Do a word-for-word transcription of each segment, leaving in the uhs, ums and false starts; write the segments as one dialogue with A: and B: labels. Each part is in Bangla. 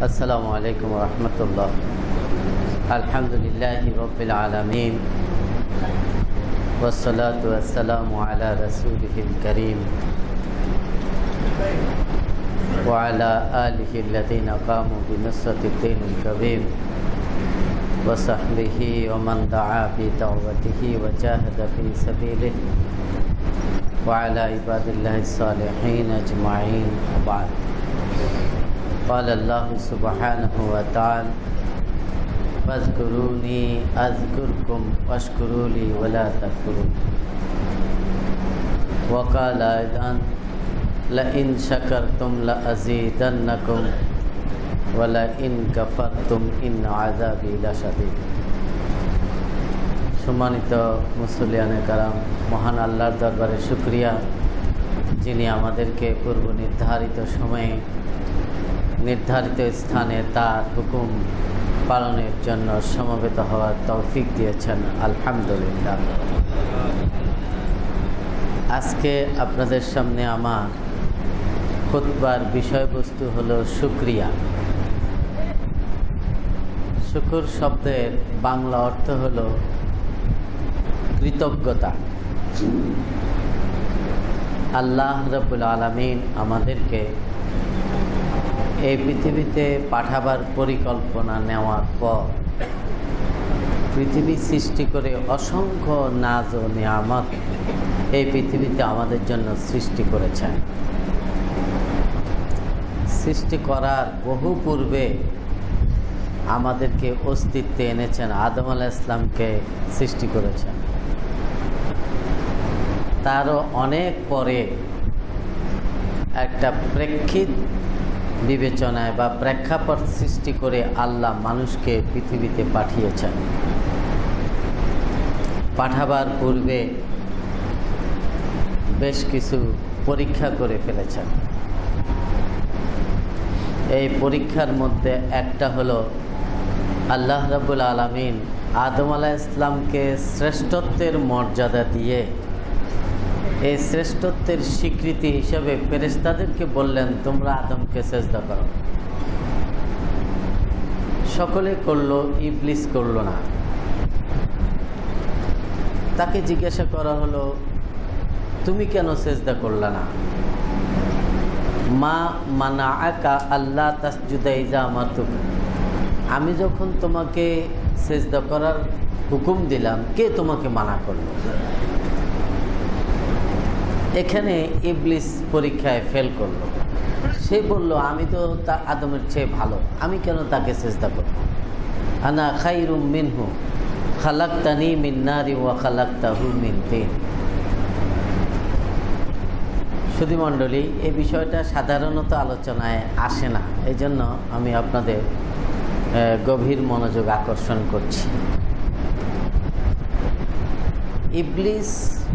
A: আসসালামু আলাইকুম ওয়া রাহমাতুল্লাহ। আলহামদুলিল্লাহি রাব্বিল আলামিন ওয়াসসালাতু ওয়াসসালামু আলা রাসূলিহিল কারীম ওয়া আলা আলিহি আল্লাযীনা কামু বিনুসরাতিদ দীনিল কাবীর ওয়া সাহবিহি ওয়া মান দাআ বিদাওয়াতিহি ওয়া জাহাদা ফি সাবিলিহি ওয়া আলা ইবাদিল্লাহিস সালিহিন আজমাইন। ওয়া বা'দ। قال الله سبحانه وتعالى فاذكروني أذكركم واشكروا لي ولا تكفرون وقال أيضا لئن شكرتم لأزيدنكم ولئن كفرتم إن عذابي لشديد। সম্মানিত মুসলিয়ানে কারাম, মহান আল্লাহর দরবারে শুকরিয়া, যিনি আমাদেরকে পূর্ব নির্ধারিত সময়ে নির্ধারিত স্থানে তার হুকুম পালনের জন্য সমবেত হওয়ার তৌফিক দিয়েছেন। আলহামদুলিল্লাহ। আজকে আপনাদের সামনে আমার খুতবার বিষয়বস্তু হলো শুকরিয়া। শুকর শব্দের বাংলা অর্থ হলো কৃতজ্ঞতা। আল্লাহ রাব্বুল আলামিন আমাদেরকে এই পৃথিবীতে পাঠাবার পরিকল্পনা নেওয়ার পর পৃথিবী সৃষ্টি করে অসংখ্য নাজ ও নিয়ামত এই পৃথিবীতে আমাদের জন্য সৃষ্টি করেছেন। সৃষ্টি করার বহু পূর্বে আমাদেরকে অস্তিত্বে এনেছেন, আদম আলাইহিস সালামকে সৃষ্টি করেছেন। তারও অনেক পরে একটা প্রেক্ষিত বিবেচনায় বা প্রেক্ষাপট সৃষ্টি করে আল্লাহ মানুষকে পৃথিবীতে পাঠিয়েছেন। পাঠাবার পূর্বে বেশ কিছু পরীক্ষা করে ফেলেছেন। এই পরীক্ষার মধ্যে একটা হলো আল্লাহ রাব্বুল আলামিন আদম আলাইহিস সালামকে শ্রেষ্ঠত্বের মর্যাদা দিয়ে এই শ্রেষ্ঠত্বের স্বীকৃতি হিসেবে ফেরেশতাদেরকে বললেন, তোমরা আদমকে সেজদা করো। সকলে করলো, ইবলিস করলো না। তাকে জিজ্ঞাসা করা হলো, তুমি কেন সেজদা করলা না? মা মানাআকা আল্লাহ তাসজুদা ইযা আমারতুকা, আমি যখন তোমাকে সেজদা করার হুকুম দিলাম, কে তোমাকে মানা করলো? এখানে ইবলিস পরীক্ষায় ফেল করলো। সে বলল, আমি তো তা আদমের চেয়ে ভালো, আমি কেন তাকে সেজদা করব? আনা খায়রুম মিনহু খালাকতানি মিন নারি ওয়া খালাকতাহু মিন তিন। সুধী মণ্ডলী, এই বিষয়টা সাধারণত আলোচনায় আসে না, এই জন্য আমি আপনাদের গভীর মনোযোগ আকর্ষণ করছি। ইবলিস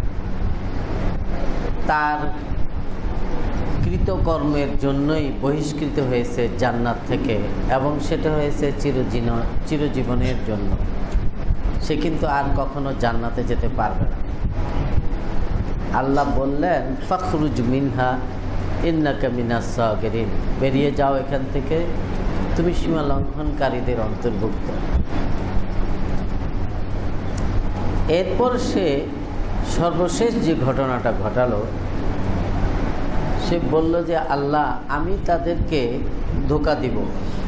A: তার কৃতকর্মের জন্যই বহিষ্কৃত হয়েছে জান্নাত থেকে, এবং সেটা হয়েছে চিরজীবন চিরজীবনের জন্য। সে কিন্তু আর কখনো জান্নাতে যেতে পারবে না। আল্লাহ বললেন, ফাখরুজ মিনহা ইন্নাকা মিনাস সাগিরিন, বেরিয়ে যাও এখান থেকে, তুমি সীমা লঙ্ঘনকারীদের অন্তর্ভুক্ত। এরপর সে সর্বশেষ যে ঘটনাটা ঘটালো, সে বলল যে আল্লাহ, আমি তাদেরকে ধোঁকা দিব,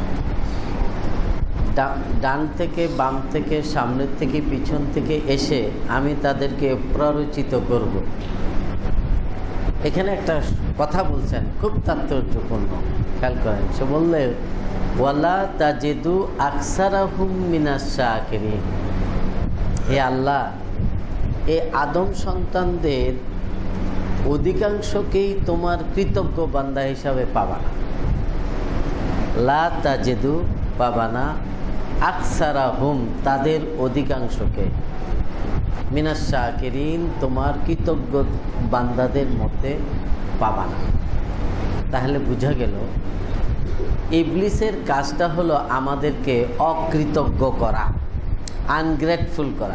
A: ডান থেকে বাম থেকে সামনের থেকে পিছন থেকে এসে আমি তাদেরকে প্ররোচিত করব। এখানে একটা কথা বলছেন খুব তাৎপর্যপূর্ণ, খেয়াল করেন। সে বললে, ওয়ালা তাজিদু আকসারাহুম মিনাশ শাকিরিন, হে আল্লাহ, এই আদম সন্তানদের অধিকাংশকেই তোমার কৃতজ্ঞ বান্দা হিসাবে পাবা না। লা তাজিদু, পাবা না, আকসারাহুম, তাদের অধিকাংশকে, মিনাশ শাকিরিন, তোমার কৃতজ্ঞ বান্দাদের মধ্যে পাবা না। তাহলে বোঝা গেল ইবলিসের কাজটা হলো আমাদেরকে অকৃতজ্ঞ করা, আনগ্রেটফুল করা।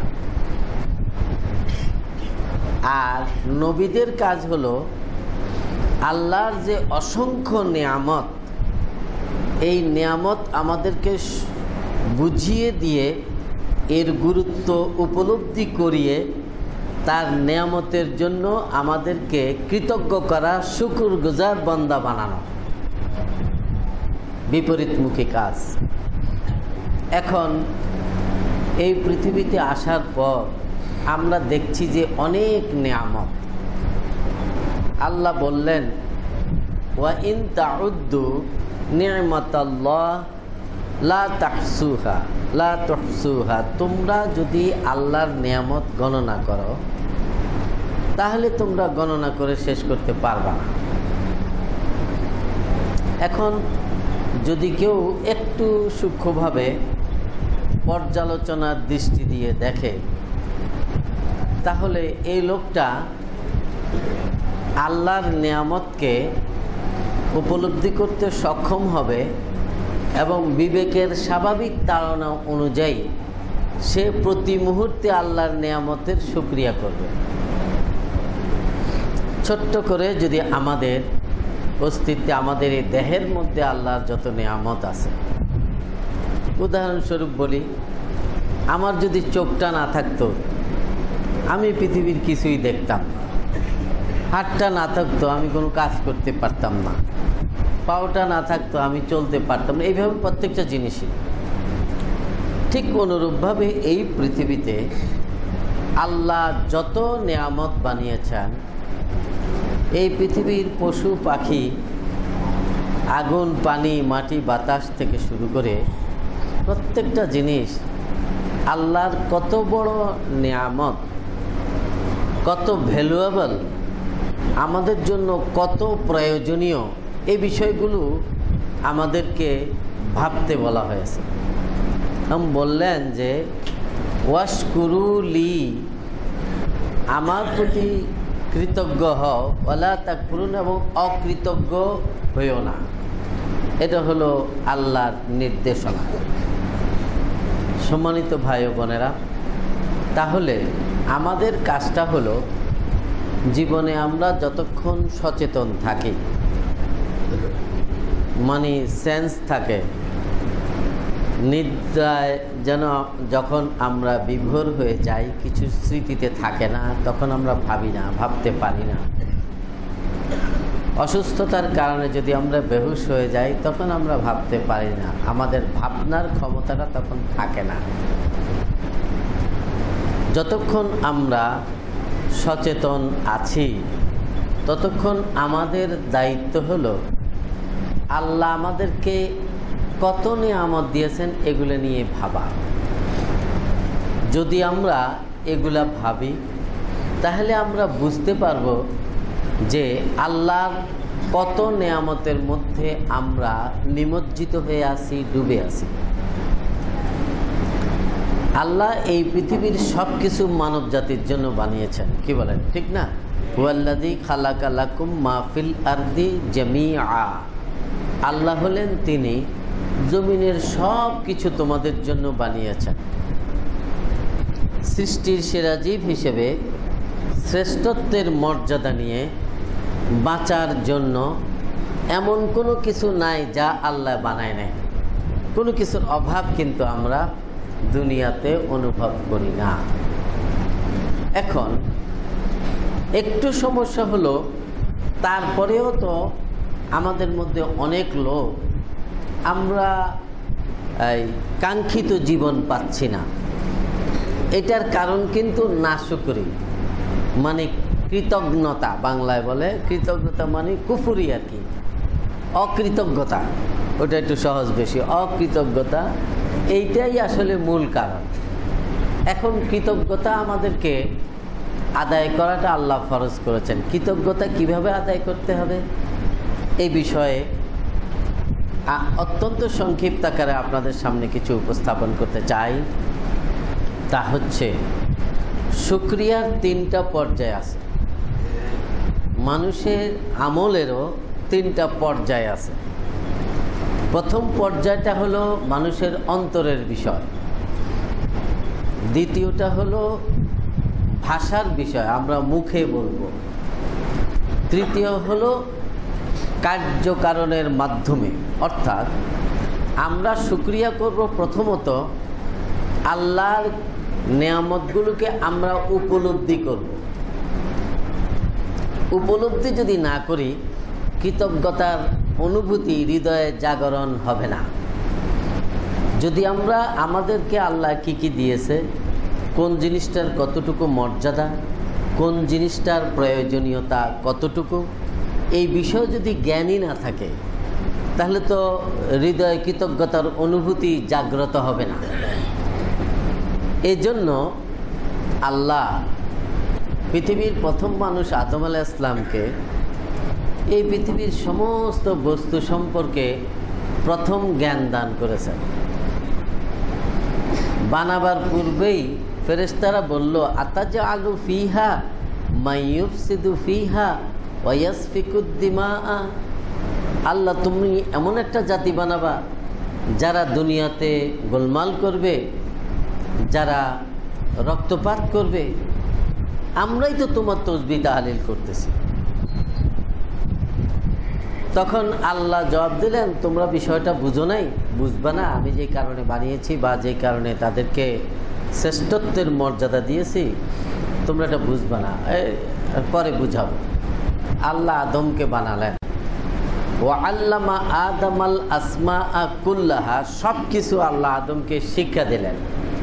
A: আর নবীদের কাজ হলো আল্লাহর যে অসংখ্য নিয়ামত এই নিয়ামত আমাদেরকে বুঝিয়ে দিয়ে এর গুরুত্ব উপলব্ধি করিয়ে তার নিয়ামতের জন্য আমাদেরকে কৃতজ্ঞ করা, শুকরগুজার বান্দা বানানো, বিপরীতমুখী কাজ। এখন এই পৃথিবীতে আসার পর আমরা দেখছি যে অনেক নিয়ামত। আল্লাহ বললেন, ওয়া ইন তাউদ্দু নি'মাতাল্লাহ লা তাহসুহা লা তুহসুহা, তোমরা যদি আল্লাহর নিয়ামত গণনা করো তাহলে তোমরা গণনা করে শেষ করতে পারবা না। এখন যদি কেউ একটু সূক্ষ্মভাবে পর্যালোচনার দৃষ্টি দিয়ে দেখে, তাহলে এই লোকটা আল্লাহর নিয়ামতকে উপলব্ধি করতে সক্ষম হবে এবং বিবেকের স্বাভাবিক তাড়না অনুযায়ী সে প্রতি মুহূর্তে আল্লাহর নিয়ামতের শুকরিয়া করবে। ছোট্ট করে যদি আমাদের অস্তিত্বে, আমাদের এই দেহের মধ্যে আল্লাহর যত নিয়ামত আছে, উদাহরণস্বরূপ বলি, আমার যদি চোখটা না থাকতো আমি পৃথিবীর কিছুই দেখতাম না, হাতটা না থাকতো আমি কোনো কাজ করতে পারতাম না, পাওটা না থাকতো আমি চলতে পারতাম না, এইভাবে প্রত্যেকটা জিনিসই। ঠিক অনুরূপভাবে এই পৃথিবীতে আল্লাহ যত নিয়ামত বানিয়েছেন, এই পৃথিবীর পশু পাখি, আগুন, পানি, মাটি, বাতাস থেকে শুরু করে প্রত্যেকটা জিনিস আল্লাহর কত বড় নিয়ামত, কত ভ্যালুয়েবল, আমাদের জন্য কত প্রয়োজনীয়, এই বিষয়গুলো আমাদেরকে ভাবতে বলা হয়েছে। আমি বললেন যে ওয়াশকুরুলি, আমার প্রতি কৃতজ্ঞ হও, ওয়ালা তাকফুরুন, এবং অকৃতজ্ঞ হইও না। এটা হলো আল্লাহর নির্দেশনা। সম্মানিত ভাই ও বোনেরা, তাহলে আমাদের কাজটা হলো জীবনে আমরা যতক্ষণ সচেতন থাকি, মানে সেন্স থাকে, নিদ্রায় যেন যখন আমরা বিভোর হয়ে যাই, কিছু স্মৃতিতে থাকে না, তখন আমরা ভাবি না, ভাবতে পারি না। অসুস্থতার কারণে যদি আমরা বেহুশ হয়ে যাই, তখন আমরা ভাবতে পারি না, আমাদের ভাবনার ক্ষমতাটা তখন থাকে না। যতক্ষণ আমরা সচেতন আছি ততক্ষণ আমাদের দায়িত্ব হলো আল্লাহ আমাদেরকে কত নিয়ামত দিয়েছেন এগুলো নিয়ে ভাবা। যদি আমরা এগুলা ভাবি তাহলে আমরা বুঝতে পারবো যে আল্লাহর কত নিয়ামতের মধ্যে আমরা নিমজ্জিত হয়ে আছি, ডুবে আছি। আল্লাহ এই পৃথিবীর সব কিছু মানব জাতির জন্য বানিয়েছেন, কি বলেন, ঠিক না? হুয়াল্লাযী খালাকা লাকুম মা ফিল আরদি জামিআ, আল্লাহ হলেন তিনি জমিনের সব কিছু তোমাদের জন্য বানিয়েছেন। সৃষ্টির সেরা জীব হিসেবে শ্রেষ্ঠত্বের মর্যাদা নিয়ে বাঁচার জন্য এমন কোনো কিছু নাই যা আল্লাহ বানায় নাই। কোনো কিছুর অভাব কিন্তু আমরা দুনিয়াতে অনুভব করি না। এখন একটু সমস্যা হলো, তারপরেও তো আমাদের মধ্যে অনেক লোক আমরা এই কাঙ্ক্ষিত জীবন পাচ্ছি না। এটার কারণ কিন্তু নাশুকরি, মানে কৃতজ্ঞতা, বাংলায় বলে কৃতজ্ঞতা মানে কুফুরি আর কি, অকৃতজ্ঞতা, ওটা একটু সহজ বেশি। অকৃতজ্ঞতা এইটাই আসলে মূল কারণ। এখন কৃতজ্ঞতা আমাদেরকে আদায় করাটা আল্লাহ ফরজ করেছেন। কৃতজ্ঞতা কিভাবে আদায় করতে হবে এই বিষয়ে অত্যন্ত সংক্ষিপ্ত আকারে আপনাদের সামনে কিছু উপস্থাপন করতে চাই। তা হচ্ছে, শুকরিয়ার তিনটা পর্যায় আছে, মানুষের আমলেরও তিনটা পর্যায় আছে। প্রথম পর্যায়টা হলো মানুষের অন্তরের বিষয়, দ্বিতীয়টা হলো ভাষার বিষয়, আমরা মুখে বলবো, তৃতীয় হলো কার্যকারণের মাধ্যমে, অর্থাৎ আমরা শুকরিয়া করব প্রথমত আল্লাহর নেয়ামতগুলোকে আমরা উপলব্ধি করব। উপলব্ধি যদি না করি, কৃতজ্ঞতার অনুভূতি হৃদয়ে জাগরণ হবে না। যদি আমরা আমাদেরকে আল্লাহ কি কি দিয়েছে, কোন জিনিসটার কতটুকু মর্যাদা, কোন জিনিসটার প্রয়োজনীয়তা কতটুকু, এই বিষয়ে যদি জ্ঞানই না থাকে, তাহলে তো হৃদয়ে কৃতজ্ঞতার অনুভূতি জাগ্রত হবে না। এই জন্য আল্লাহ পৃথিবীর প্রথম মানুষ আদম আলাইহিস সালামকে এই পৃথিবীর সমস্ত বস্তু সম্পর্কে প্রথম জ্ঞান দান করেছেন। বানাবার পূর্বেই ফেরেশতারা বলল, আতাজআলু ফিহা মাইয়ুফসিদু ফিহা ওয়া ইয়াসফিকুদ দিমা। আল্লাহ, তুমি এমন একটা জাতি বানাবা যারা দুনিয়াতে গোলমাল করবে, যারা রক্তপাত করবে। আমরাই তো তোমার তসবিহ তাহলিল করতেছি। তখন আল্লাহ জবাব দিলেন, তোমরা বিষয়টা বুঝো নাই, বুঝবা না। আমি যে কারণে বানিয়েছি বা যে কারণে তাদেরকে শ্রেষ্ঠত্বের মর্যাদা দিয়েছি, তোমরা এটা বুঝবা না, পরে বুঝাবো। আল্লাহ আদমকে বানালেন। ওয়া আল্লামা আদমাল আসমাআ কুল্লাহা, সব কিছু আল্লাহ আদমকে শিক্ষা দিলেন।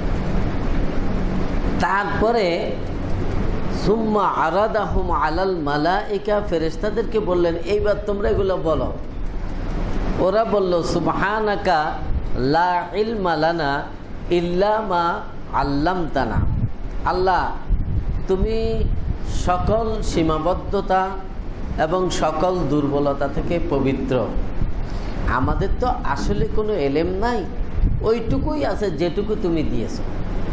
A: তারপরে সুম্মা আরাদাহুম আলাল মালাইকা, ফেরেশতাদেরকে বললেন, এইবার তোমরা এগুলো বলো। ওরা বলল, সুবহানাকা লা ইলমা লানা ইল্লা মা আল্লামতানা। আল্লাহ, তুমি সকল সীমাবদ্ধতা এবং সকল দুর্বলতা থেকে পবিত্র। আমাদের তো আসলে কোনো এলেম নাই, ওইটুকুই আছে যেটুকু তুমি দিয়েছো।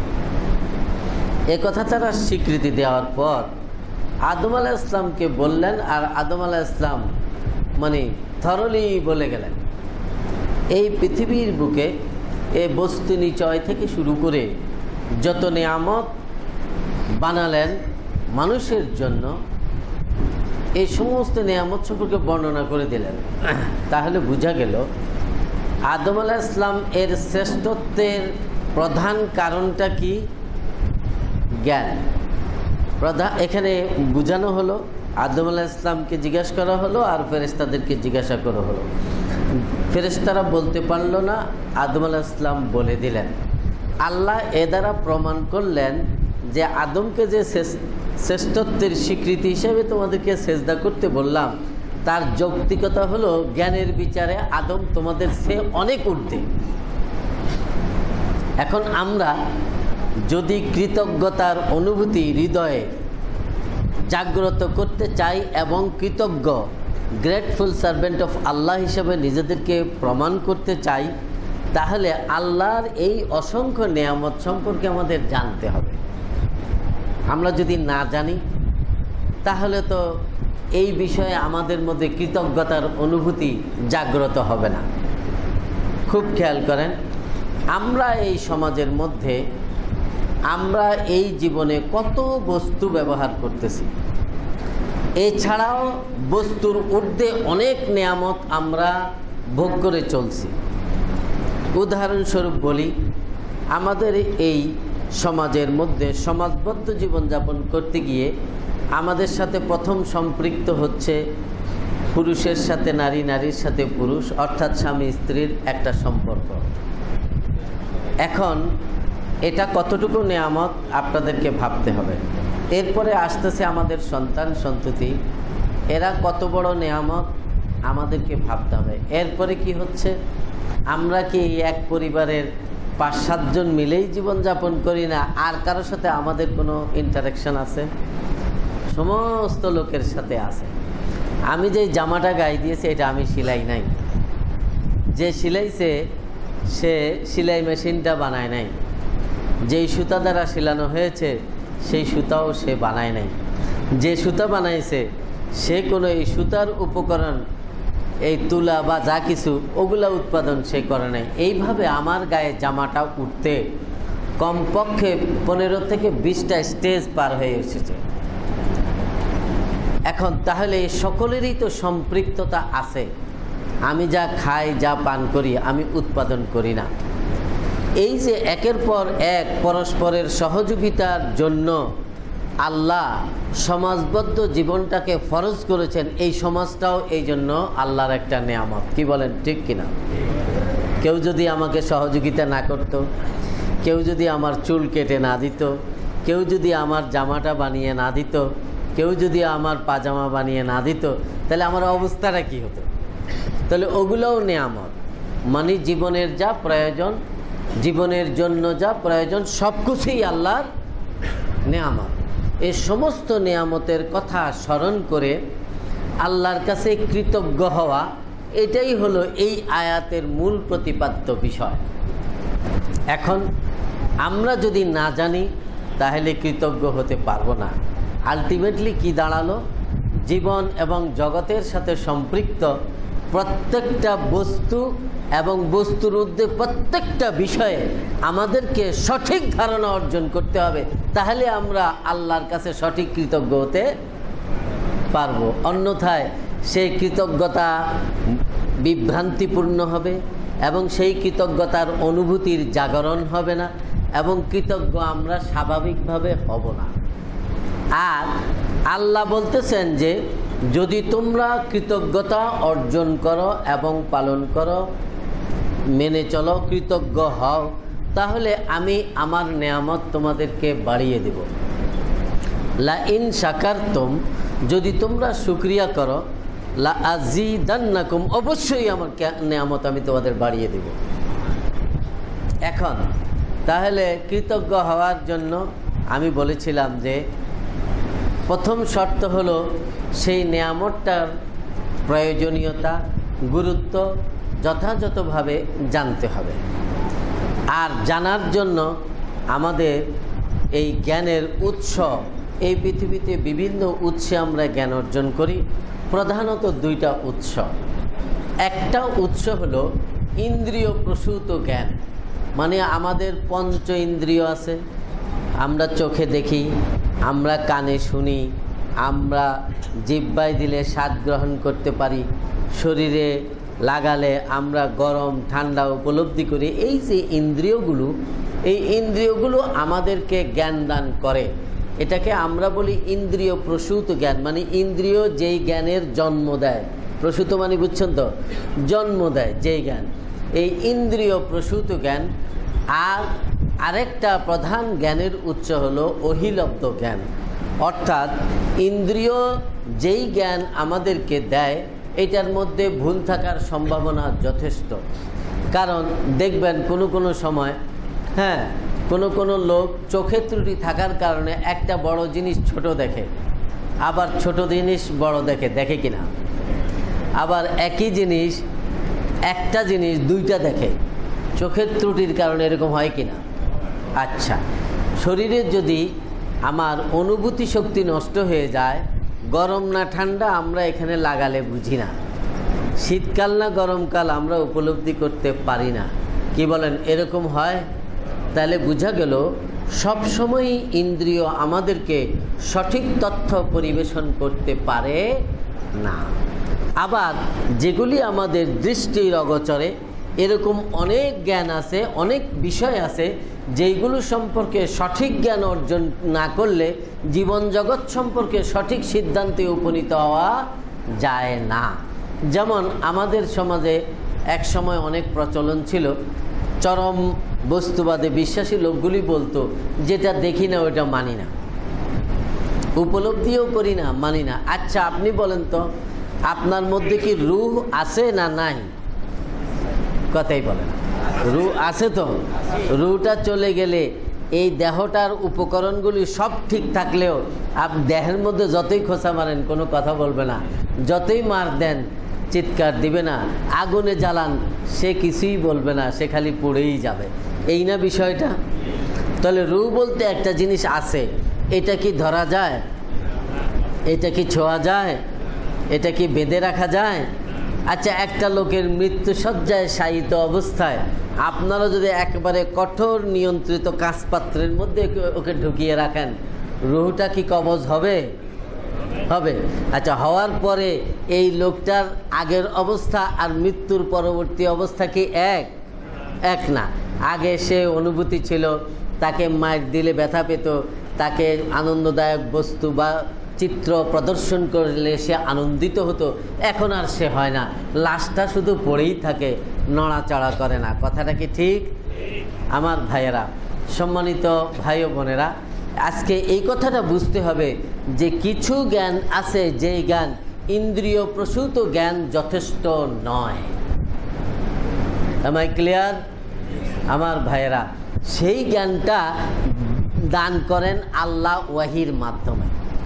A: এ কথা তারা স্বীকৃতি দেওয়ার পর আদম আলাইহিস সালামকে বললেন, আর আদম আলাইহিস সালাম মানে থরলি বলে গেলেন, এই পৃথিবীর বুকে এ বস্তু নিচয় থেকে শুরু করে যত নেয়ামত বানালেন মানুষের জন্য, এই সমস্ত নেয়ামত সম্পর্কে বর্ণনা করে দিলেন। তাহলে বোঝা গেল আদম আলাইহিস সালাম এর শ্রেষ্ঠত্বের প্রধান কারণটা কি? জ্ঞান। প্রধান এখানে বোঝানো হলো, আদম আলাইহিস সালামকে জিজ্ঞাসা করা হলো আর ফেরেশতাদেরকে জিজ্ঞাসা করা হলো। ফেরেশতারা বলতে পারল না, আদম আলাইহিস সালাম বলে দিলেন। আল্লাহ এ দ্বারা প্রমাণ করলেন যে আদমকে যে শ্রেষ্ঠত্বের স্বীকৃতি হিসেবে তোমাদেরকে সেজদা করতে বললাম, তার যৌক্তিকতা হলো জ্ঞানের বিচারে আদম তোমাদের সে অনেক ঊর্ধ্বে। এখন আমরা যদি কৃতজ্ঞতার অনুভূতি হৃদয়ে জাগ্রত করতে চাই এবং কৃতজ্ঞ গ্রেটফুল সার্ভেন্ট অফ আল্লাহ হিসেবে নিজেদেরকে প্রমাণ করতে চাই, তাহলে আল্লাহর এই অসংখ্য নেয়ামত সম্পর্কে আমাদের জানতে হবে। আমরা যদি না জানি, তাহলে তো এই বিষয়ে আমাদের মধ্যে কৃতজ্ঞতার অনুভূতি জাগ্রত হবে না। খুব খেয়াল করেন, আমরা এই সমাজের মধ্যে আমরা এই জীবনে কত বস্তু ব্যবহার করতেছি, এছাড়াও বস্তুর ঊর্ধ্বে অনেক নেয়ামত আমরা ভোগ করে চলছি। উদাহরণস্বরূপ বলি, আমাদের এই সমাজের মধ্যে সমাজবদ্ধ জীবনযাপন করতে গিয়ে আমাদের সাথে প্রথম সম্পৃক্ত হচ্ছে পুরুষের সাথে নারী, নারীর সাথে পুরুষ, অর্থাৎ স্বামী স্ত্রীর একটা সম্পর্ক। এখন এটা কতটুকু নেয়ামত আপনাদেরকে ভাবতে হবে। এরপরে আসতেছে আমাদের সন্তান সন্ততি, এরা কত বড় নেয়ামত আমাদেরকে ভাবতে হবে। এরপরে কি হচ্ছে, আমরা কি এক পরিবারের পাঁচ সাতজন মিলেই জীবনযাপন করি না? আর কারোর সাথে আমাদের কোনো ইন্টারাকশন আছে? সমস্ত লোকের সাথে আছে। আমি যে জামাটা গায়ে দিয়েছি এটা আমি সেলাই নাই, যে সিলাইছে সে সেলাই মেশিনটা বানায় নাই, যেই সুতা দ্বারা সেলানো হয়েছে সেই সুতাও সে বানায় নাই, যে সুতা বানাইছে সে কোনো এই সুতার উপকরণ, এই তুলা বা যা কিছু ওগুলা উৎপাদন সে করে নাই। এইভাবে আমার গায়ে জামাটা উঠতে কমপক্ষে পনেরো থেকে বিশটা স্টেজ পার হয়ে এসেছে। এখন তাহলে সকলেরই তো সম্পৃক্ততা আছে। আমি যা খাই, যা পান করি, আমি উৎপাদন করি না। এই যে একের পর এক পরস্পরের সহযোগিতার জন্য আল্লাহ সমাজবদ্ধ জীবনটাকে ফরজ করেছেন, এই সমাজটাও এই জন্য আল্লাহর একটা নেয়ামত। কি বলেন, ঠিক কিনা? কেউ যদি আমাকে সহযোগিতা না করত, কেউ যদি আমার চুল কেটে না দিত, কেউ যদি আমার জামাটা বানিয়ে না দিত, কেউ যদি আমার পাজামা বানিয়ে না দিত, তাহলে আমার অবস্থাটা কি হতো? তাহলে ওগুলোও নেয়ামত। মানে জীবনের যা প্রয়োজন, জীবনের জন্য যা প্রয়োজন, সব কিছুই আল্লাহর নেয়ামত। এই সমস্ত নেয়ামতের কথা স্মরণ করে আল্লাহর কাছে কৃতজ্ঞ হওয়া, এটাই হলো এই আয়াতের মূল প্রতিপাদ্য বিষয়। এখন আমরা যদি না জানি তাহলে কৃতজ্ঞ হতে পারবো না। আলটিমেটলি কি দাঁড়ালো? জীবন এবং জগতের সাথে সম্পৃক্ত প্রত্যেকটা বস্তু এবং বস্তুর উদ্যোগ প্রত্যেকটা বিষয়ে আমাদেরকে সঠিক ধারণা অর্জন করতে হবে, তাহলে আমরা আল্লাহর কাছে সঠিক কৃতজ্ঞ হতে পারবো। অন্যথায় সেই কৃতজ্ঞতা বিভ্রান্তিপূর্ণ হবে এবং সেই কৃতজ্ঞতার অনুভূতির জাগরণ হবে না এবং কৃতজ্ঞ আমরা স্বাভাবিকভাবে হব না। আর আল্লাহ বলতেছেন যে যদি তোমরা কৃতজ্ঞতা অর্জন করো এবং পালন করো, মেনে চলো, কৃতজ্ঞ হও, তাহলে আমি আমার নেয়ামত তোমাদেরকে বাড়িয়ে দেব। লা ইন শাকারতুম, যদি তোমরা শুকরিয়া করো, লা আজিদান্নাকুম, অবশ্যই আমার নেয়ামত আমি তোমাদের বাড়িয়ে দেব। এখন তাহলে কৃতজ্ঞ হওয়ার জন্য আমি বলেছিলাম যে প্রথম শর্ত হলো সেই নেয়ামতটার প্রয়োজনীয়তা, গুরুত্ব যথাযথভাবে জানতে হবে। আর জানার জন্য আমাদের এই জ্ঞানের উৎস, এই পৃথিবীতে বিভিন্ন উৎসে আমরা জ্ঞান অর্জন করি। প্রধানত দুইটা উৎস। একটা উৎস হলো ইন্দ্রিয় প্রসূত জ্ঞান, মানে আমাদের পঞ্চ ইন্দ্রিয় আছে। আমরা চোখে দেখি, আমরা কানে শুনি, আমরা জিহ্বায় দিলে স্বাদ গ্রহণ করতে পারি, শরীরে লাগালে আমরা গরম ঠান্ডা উপলব্ধি করি। এই যে ইন্দ্রিয়গুলো, এই ইন্দ্রিয়গুলো আমাদেরকে জ্ঞান দান করে। এটাকে আমরা বলি ইন্দ্রিয় প্রসূত জ্ঞান, মানে ইন্দ্রিয় যেই জ্ঞানের জন্ম দেয়। প্রসূত মানে বুঝছেন তো, জন্ম দেয় যেই জ্ঞান, এই ইন্দ্রিয় প্রসূত জ্ঞান। আর আরেকটা প্রধান জ্ঞানের উৎস হলো অহিলব্ধ জ্ঞান, অর্থাৎ ইন্দ্রিয় যেই জ্ঞান আমাদেরকে দেয় এটার মধ্যে ভুল থাকার সম্ভাবনা যথেষ্ট। কারণ দেখবেন কোনো কোনো সময়, হ্যাঁ, কোনো কোনো লোক চোখে ত্রুটি থাকার কারণে একটা বড় জিনিস ছোট দেখে, আবার ছোট জিনিস বড় দেখে, দেখে কিনা? আবার একই জিনিস, একটা জিনিস দুইটা দেখে, চোখের ত্রুটির কারণে এরকম হয় কিনা? আচ্ছা, শরীরের যদি আমার অনুভূতি শক্তি নষ্ট হয়ে যায়, গরম না ঠান্ডা আমরা এখানে লাগালে বুঝি না, শীতকাল না গরমকাল আমরা উপলব্ধি করতে পারি না, কি বলেন? এরকম হয়। তাহলে বোঝা গেল সবসময়ই ইন্দ্রিয় আমাদেরকে সঠিক তথ্য পরিবেশন করতে পারে না। আবার যেগুলি আমাদের দৃষ্টির অগোচরে, এরকম অনেক জ্ঞান আছে, অনেক বিষয় আছে যেইগুলো সম্পর্কে সঠিক জ্ঞান অর্জন না করলে জীবন জগৎ সম্পর্কে সঠিক সিদ্ধান্তে উপনীত হওয়া যায় না। যেমন আমাদের সমাজে এক সময় অনেক প্রচলন ছিল, চরম বস্তুবাদে বিশ্বাসী লোকগুলি বলতো যেটা দেখি না ওটা মানি না, উপলব্ধিও করি না, মানি না। আচ্ছা আপনি বলেন তো, আপনার মধ্যে কি রূহ আছে না নাই? কথাই বলেন, রূহ আছে তো। রূহটা চলে গেলে এই দেহটার উপকরণগুলি সব ঠিক থাকলেও আপনি দেহের মধ্যে যতই খোঁচা মারেন কোনো কথা বলবে না, যতই মার দেন চিৎকার দিবে না, আগুনে জ্বালান সে কিছুই বলবে না, সে খালি পড়েই যাবে। এই না বিষয়টা? তাহলে রূহ বলতে একটা জিনিস আছে, এটা কি ধরা যায়? এটা কি ছোঁয়া যায়? এটা কি বেঁধে রাখা যায়? আচ্ছা, একটা লোকের মৃত্যুসজ্জায় শায়িত অবস্থায় আপনারা যদি একেবারে কঠোর নিয়ন্ত্রিত কাঁচপাত্রের মধ্যে ওকে ঢুকিয়ে রাখেন, রুহটা কি কবজ হবে? হবে। আচ্ছা, হওয়ার পরে এই লোকটার আগের অবস্থা আর মৃত্যুর পরবর্তী অবস্থা কি এক? এক না। আগে সে অনুভূতি ছিল, তাকে মার দিলে ব্যথা পেত, তাকে আনন্দদায়ক বস্তু বা চিত্র প্রদর্শন করলে সে আনন্দিত হতো। এখন আর সে হয় না, লাশটা শুধু পড়েই থাকে, নড়াচড়া করে না। কথাটা কি ঠিক? আমার ভাইয়েরা, সম্মানিত ভাই ও বোনেরা, আজকে এই কথাটা বুঝতে হবে যে কিছু জ্ঞান আছে যেই জ্ঞান ইন্দ্রিয় প্রসূত জ্ঞান যথেষ্ট নয়। Am I clear? আমার ভাইয়েরা, সেই জ্ঞানটা দান করেন আল্লাহ ওয়াহির মাধ্যমে।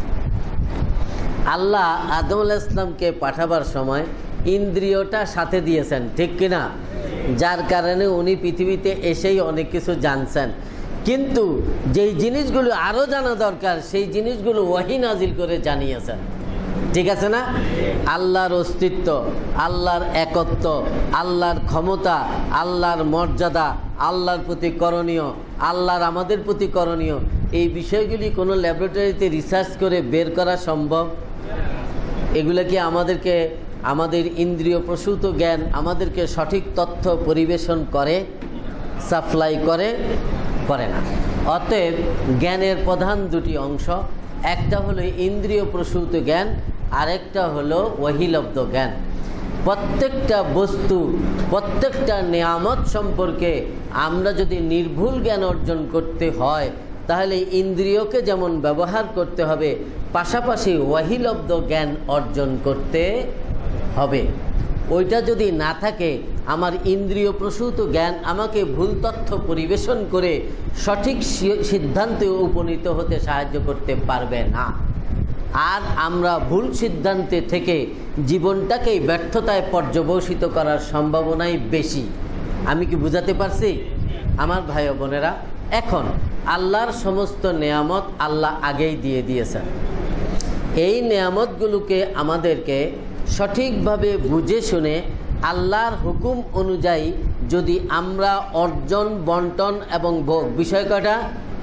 A: আল্লাহ আদম আলাইহিস সালামকে পাঠাবার সময় ইন্দ্রিয়টা সাথে দিয়েছেন, ঠিক কিনা? যার কারণে উনি পৃথিবীতে এসেই অনেক কিছু জানছেন। কিন্তু যেই জিনিসগুলো আরও জানা দরকার সেই জিনিসগুলো ওয়াহি নাজিল করে জানিয়েছেন, ঠিক আছে না? আল্লাহর অস্তিত্ব, আল্লাহর একত্ব, আল্লাহর ক্ষমতা, আল্লাহর মর্যাদা, আল্লাহর প্রতি করণীয়, আল্লাহর আমাদের প্রতি করণীয়, এই বিষয়গুলি কোনো ল্যাবরেটরিতে রিসার্চ করে বের করা সম্ভব? এগুলো কি আমাদেরকে, আমাদের ইন্দ্রিয় প্রসূত জ্ঞান আমাদেরকে সঠিক তথ্য পরিবেশন করে, সাপ্লাই করে? করে না। অতএব জ্ঞানের প্রধান দুটি অংশ, একটা হলো ইন্দ্রিয় প্রসূত জ্ঞান, আরেকটা হলো ওয়াহিলব্ধ জ্ঞান। প্রত্যেকটা বস্তু, প্রত্যেকটা নেয়ামত সম্পর্কে আমরা যদি নির্ভুল জ্ঞান অর্জন করতে হয় তাহলে ইন্দ্রিয়কে যেমন ব্যবহার করতে হবে, পাশাপাশি ওয়াহিলব্ধ জ্ঞান অর্জন করতে হবে। ওইটা যদি না থাকে, আমার ইন্দ্রিয় প্রসূত জ্ঞান আমাকে ভুল তথ্য পরিবেশন করে সঠিক সিদ্ধান্তে উপনীত হতে সাহায্য করতে পারবে না। আর আমরা ভুল সিদ্ধান্তে থেকে জীবনটাকেই ব্যর্থতায় পর্যবসিত করার সম্ভাবনাই বেশি। আমি কি বুঝাতে পারছি? আমার ভাই ও বোনেরা, এখন আল্লাহর সমস্ত নেয়ামত আল্লাহ আগেই দিয়ে দিয়েছেন। এই নেয়ামতগুলোকে আমাদেরকে সঠিকভাবে বুঝে শুনে আল্লাহর হুকুম অনুযায়ী যদি আমরা অর্জন, বন্টন এবং ভোগ, বিষয় কটা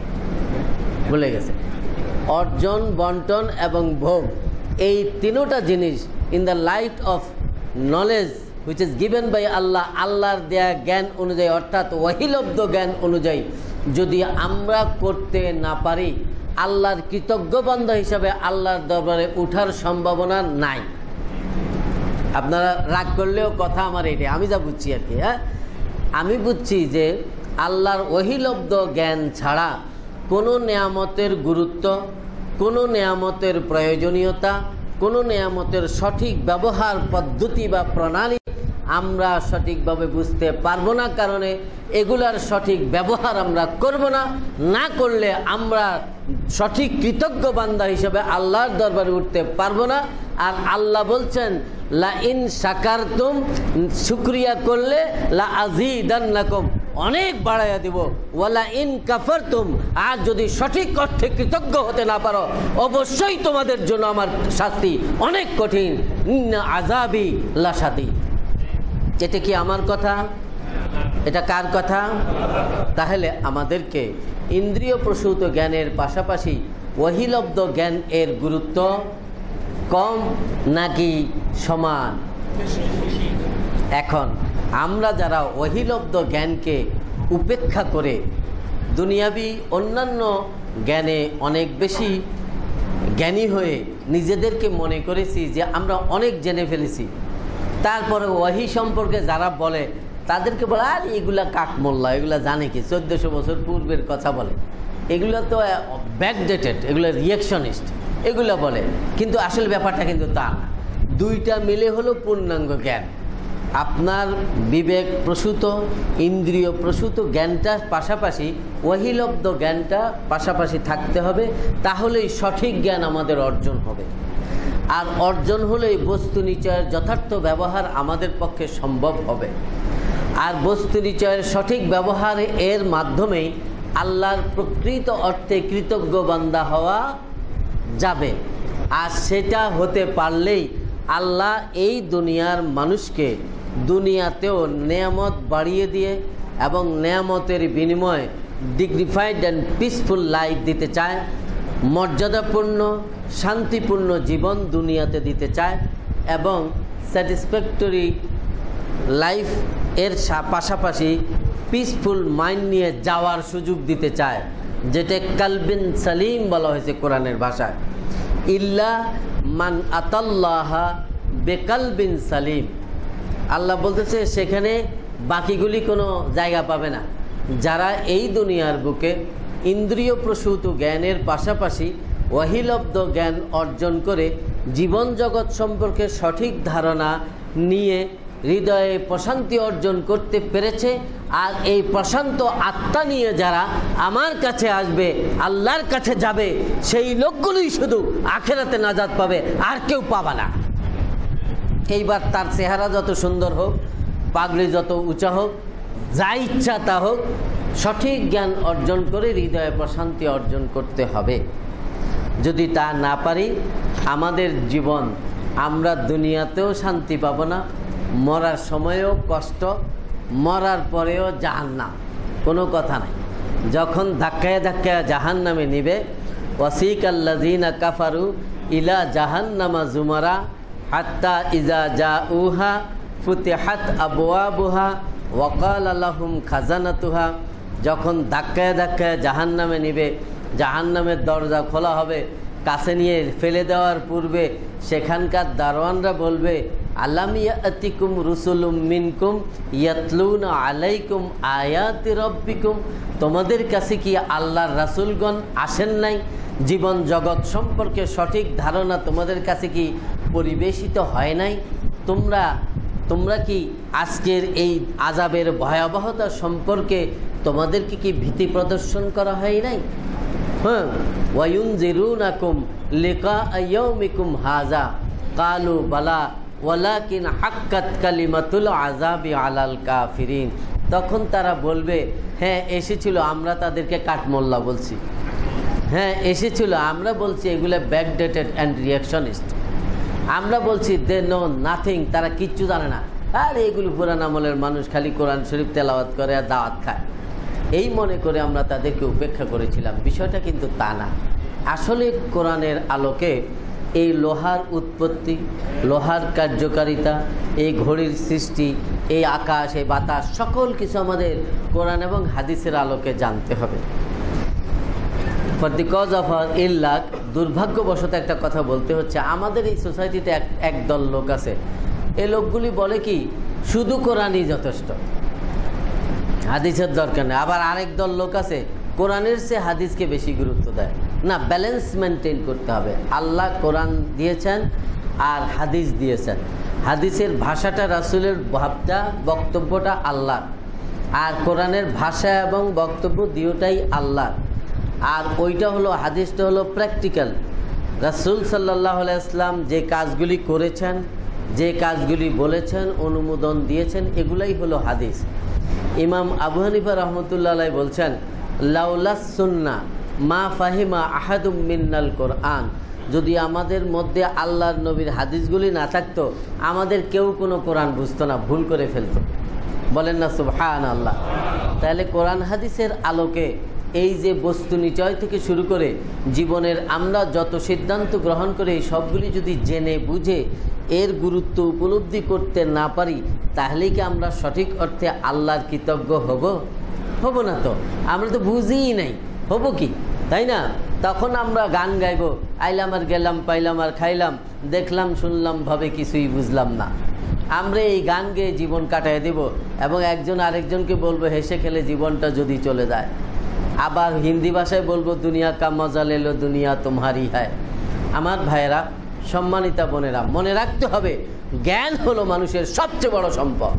A: ভুলে গেছে, অর্জন, বন্টন এবং ভোগ, এই তিনোটা জিনিস in the light of knowledge which is given by Allah, আল্লাহর দেয়া জ্ঞান অনুযায়ী, অর্থাৎ ওয়াহিলব্ধ জ্ঞান অনুযায়ী যদি আমরা করতে না পারি, আল্লাহর কৃতজ্ঞ বান্দা হিসাবে আল্লাহর দরবারে উঠার সম্ভাবনা নাই। আপনারা রাগ করলেও কথা আমার এটাই, আমি যা বুঝছি আর কি। হ্যাঁ, আমি বুঝছি যে আল্লাহর ওয়াহিলব্ধ জ্ঞান ছাড়া কোনো নেয়ামতের গুরুত্ব, কোনো নেয়ামতের প্রয়োজনীয়তা, কোনো নেয়ামতের সঠিক ব্যবহার পদ্ধতি বা প্রণালী আমরা সঠিকভাবে বুঝতে পারবো না। কারণে এগুলার সঠিক ব্যবহার আমরা করব না, না করলে আমরা সঠিক কৃতজ্ঞ বান্দা হিসেবে আল্লাহর দরবারে উঠতে পারবো না। আর আল্লাহ বলছেন, লা ইন শাকারতুম, শুকরিয়া করলে লা আযীদান্নাকুম, অনেক বাড়াইয়া দিব, ওয়ালা ইন কাফারতুম, আর যদি সঠিক অর্থে কৃতজ্ঞ হতে না পারো অবশ্যই তোমাদের জন্য আমার শাস্তি অনেক কঠিন, ইন্না আযাবি লাশাদীদ। এটা কি আমার কথা? এটা কার কথা? তাহলে আমাদেরকে ইন্দ্রিয় প্রসূত জ্ঞানের পাশাপাশি ওয়াহিলব্ধ জ্ঞান এর গুরুত্ব কম নাকি সমান? এখন আমরা যারা ওয়াহিলব্ধ জ্ঞানকে উপেক্ষা করে দুনিয়াবি অন্যান্য জ্ঞানে অনেক বেশি জ্ঞানী হয়ে নিজেদেরকে মনে করেছি যে আমরা অনেক জেনে ফেলেছি, তারপরে ওয়াহি সম্পর্কে যারা বলে তাদেরকে বলে, আর এগুলা কাকমোল্লা, এগুলা জানে কি, চোদ্দোশো বছর পূর্বের কথা বলে, এগুলো তো ব্যাকডেটেড, এগুলো রিয়াকশনিস্ট, এগুলো বলে। কিন্তু আসলে ব্যাপারটা কিন্তু তা না। দুইটা মিলে হলো পূর্ণাঙ্গ জ্ঞান। আপনার বিবেক প্রসূত, ইন্দ্রিয় প্রসূত জ্ঞানটার পাশাপাশি ওয়াহিলব্ধ জ্ঞানটা পাশাপাশি থাকতে হবে, তাহলেই সঠিক জ্ঞান আমাদের অর্জন হবে। আর অর্জন হলেই বস্তু নিচয়ের যথার্থ ব্যবহার আমাদের পক্ষে সম্ভব হবে। আর বস্তু নিচয়ের সঠিক ব্যবহার এর মাধ্যমেই আল্লাহর প্রকৃত অর্থে কৃতজ্ঞ বান্দা হওয়া যাবে। আর সেটা হতে পারলেই আল্লাহ এই দুনিয়ার মানুষকে দুনিয়াতেও নেয়ামত বাড়িয়ে দিয়ে এবং নেয়ামতের বিনিময়ে ডিগনিফাইড অ্যান্ড পিসফুল লাইফ দিতে চায়। মর্যাদাপূর্ণ শান্তিপূর্ণ জীবন দুনিয়াতে দিতে চায় এবং স্যাটিসফ্যাক্টরি লাইফ এর পাশাপাশি পিসফুল মাইন্ড নিয়ে যাওয়ার সুযোগ দিতে চায়, যেটা কালবিন সালিম বলা হয়েছে কোরআনের ভাষায়। ইল্লা মান আতাল্লাহা বেকালবিন সালিম, আল্লাহ বলতেছে সেখানে বাকিগুলি কোনো জায়গা পাবে না। যারা এই দুনিয়ার বুকে ইন্দ্রিয় প্রসূত জ্ঞানের পাশাপাশি ওয়াহিলব্ধ জ্ঞান অর্জন করে জীবন জগৎ সম্পর্কে সঠিক ধারণা নিয়ে হৃদয়ে প্রশান্তি অর্জন করতে পেরেছে, আর এই প্রশান্ত আত্মা নিয়ে যারা আমার কাছে আসবে, আল্লাহর কাছে যাবে, সেই লোকগুলোই শুধু আখেরাতে নাজাত পাবে, আর কেউ পাবে না। এইবার তার চেহারা যত সুন্দর হোক, পাগড়ি যত উঁচা হোক, যা ইচ্ছা তা হোক, সঠিক জ্ঞান অর্জন করে হৃদয়ে প্রশান্তি অর্জন করতে হবে। যদি তা না পারি, আমাদের জীবন আমরা দুনিয়াতেও শান্তি পাব না, মরার সময়েও কষ্ট, মরার পরেও জাহান্নাম, কোনো কথা নাই। যখন ধাক্কায় ধাক্কায় জাহান্নামে নিবে, ওয়াসিকাল্লাযীনা কাফারু ইলা জাহান্নামা জুমারা হাত্তা ইজা জাউহা ফুতিহাত আবওয়াবুহা ওয়া ক্বালা লাহুম খাজানাতুহা, যখন ধাক্কায় ধাক্কায় জাহান্নামে নিবে, জাহান্নামের দরজা খোলা হবে, কাছে নিয়ে ফেলে দেওয়ার পূর্বে সেখানকার দারোয়ানরা বলবে, আলাম ইয়াতিকুম রুসুলুম মিনকুম ইয়াতলুনা আলাইকুম আয়াতি রাব্বিকুম, তোমাদের কাছে কি আল্লাহর রাসূলগণ আসেন নাই? জীবন জগৎ সম্পর্কে সঠিক ধারণা তোমাদের কাছে কি পরিবেশিত হয় নাই? তোমরা তোমরা কি আজকের এই আযাবের ভয়াবহতা সম্পর্কে তোমাদেরকে কি ভীতি প্রদর্শন করা হয় নাই? হ্যাঁ, ওয়ায়ুনজিরুনাকুম লিকা ইয়াউমিকুম হাযা ক্বালু বালা ওয়ালাকিন হাক্কাত কালিমাতুল আযাবি আলাল কাফিরিন, তখন তারা বলবে, হ্যাঁ এসেছিল, আমরা তাদেরকে কাঠমোল্লা বলছি, হ্যাঁ এসেছিল, আমরা বলছি এগুলো ব্যাকডেটেড অ্যান্ড রিয়াকশনিস্ট, আমরা বলছি দে নো নাথিং, তারা কিচ্ছু জানে না, আর এগুলো পুরান আমলের মানুষ খালি কোরআন শরীফ তেলাওয়াত করে আর দাওয়াত খায়, এই মনে করে আমরা তাদেরকে উপেক্ষা করেছিলাম। বিষয়টা কিন্তু তা না। আসলে কোরআনের আলোকে এই লোহার উৎপত্তি, লোহার কার্যকারিতা, এই ঘড়ির সৃষ্টি, এই আকাশ, এই বাতাস, সকল কিছু আমাদের কোরআন এবং হাদিসের আলোকে জানতে হবে। ফর দি কজ অফ আর ইল্লাক, দুর্ভাগ্যবশত একটা কথা বলতে হচ্ছে, আমাদের এই সোসাইটিতে এক একদল লোক আছে, এই লোকগুলি বলে কি শুধু কোরআনই যথেষ্ট, হাদিসের দরকার নেই। আবার আরেক দল লোক আছে কোরআনের চেয়ে হাদিসকে বেশি গুরুত্ব দেয়। না, ব্যালেন্স মেনটেন করতে হবে। আল্লাহ কোরআন দিয়েছেন আর হাদিস দিয়েছেন, হাদিসের ভাষাটা রাসূলের, ভাবটা বক্তব্যটা আল্লাহর, আর কোরআনের ভাষা এবং বক্তব্য দুটোটাই আল্লাহর। আর ওইটা হলো, হাদিসটা হলো প্র্যাকটিক্যাল। রাসূল সাল্লাল্লাহু আলাইহি ওয়াসাল্লাম যে কাজগুলি করেছেন, যে কাজগুলি বলেছেন, অনুমোদন দিয়েছেন, এগুলাই হলো হাদিস। ইমাম আবু হানিফা রহমতুল্লাহ আলাইহি বলছেন, লাউলাস সুন্নাহ মা ফাহিমা আহাদুম মিন্নাল কোরআন, যদি আমাদের মধ্যে আল্লাহর নবীর হাদিসগুলি না থাকতো, আমাদের কেউ কোনো কোরআন বুঝতো না, ভুল করে ফেলতো। বলেন না সুবহানাল্লাহ। তাহলে কোরআন হাদিসের আলোকে এই যে বস্তু নিচয় থেকে শুরু করে জীবনের আমরা যত সিদ্ধান্ত গ্রহণ করে, এই সবগুলি যদি জেনে বুঝে এর গুরুত্ব উপলব্ধি করতে না পারি, তাহলে কি আমরা সঠিক অর্থে আল্লাহর কৃতজ্ঞ হব? হব না। তো আমরা তো বুঝিই নাই, হব কি? তাই না? তখন আমরা গান গাইব, আইলাম আর গেলাম, পাইলাম আর খাইলাম, দেখলাম শুনলাম ভাবে কিছুই বুঝলাম না। আমরা এই গান গেয়ে জীবন কাটাই দেব এবং একজন আরেকজনকে বলবো হেসে খেলে জীবনটা যদি চলে যায়। আবার হিন্দি ভাষায় বলবো, দুনিয়া কা মজা লেলো দুনিয়া তোমারি হ্যায়। আমার ভাইয়েরা, সম্মানিতা বোনেরা, মনে রাখতে হবে জ্ঞান হলো মানুষের সবচেয়ে বড় সম্পদ।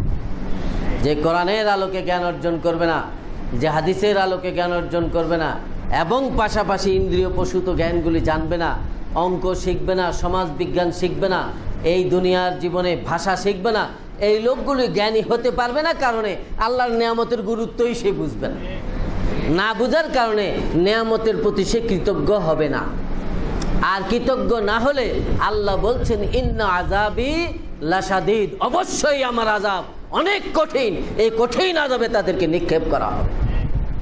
A: যে কোরআনের আলোকে জ্ঞান অর্জন করবে না, যে হাদিসের আলোকে জ্ঞান অর্জন করবে না এবং পাশাপাশি ইন্দ্রিয় প্রসূত জ্ঞানগুলি জানবে না, অঙ্ক শিখবে না, সমাজ বিজ্ঞান শিখবে না, এই দুনিয়ার জীবনে ভাষা শিখবে না, এই লোকগুলি জ্ঞানী হতে পারবে না। কারণে আল্লাহর নেয়ামতের গুরুত্বই সে বুঝবে না, না বুঝার কারণে নেয়ামতের প্রতি সে কৃতজ্ঞ হবে না। আর কৃতজ্ঞ না হলে আল্লাহ বলছেন, ইন্না আযাবি লাশাদীদ, অবশ্যই আমার আযাব অনেক কঠিন, এই কঠিন আযাবে তাদেরকে নিক্ষেপ করা হবে।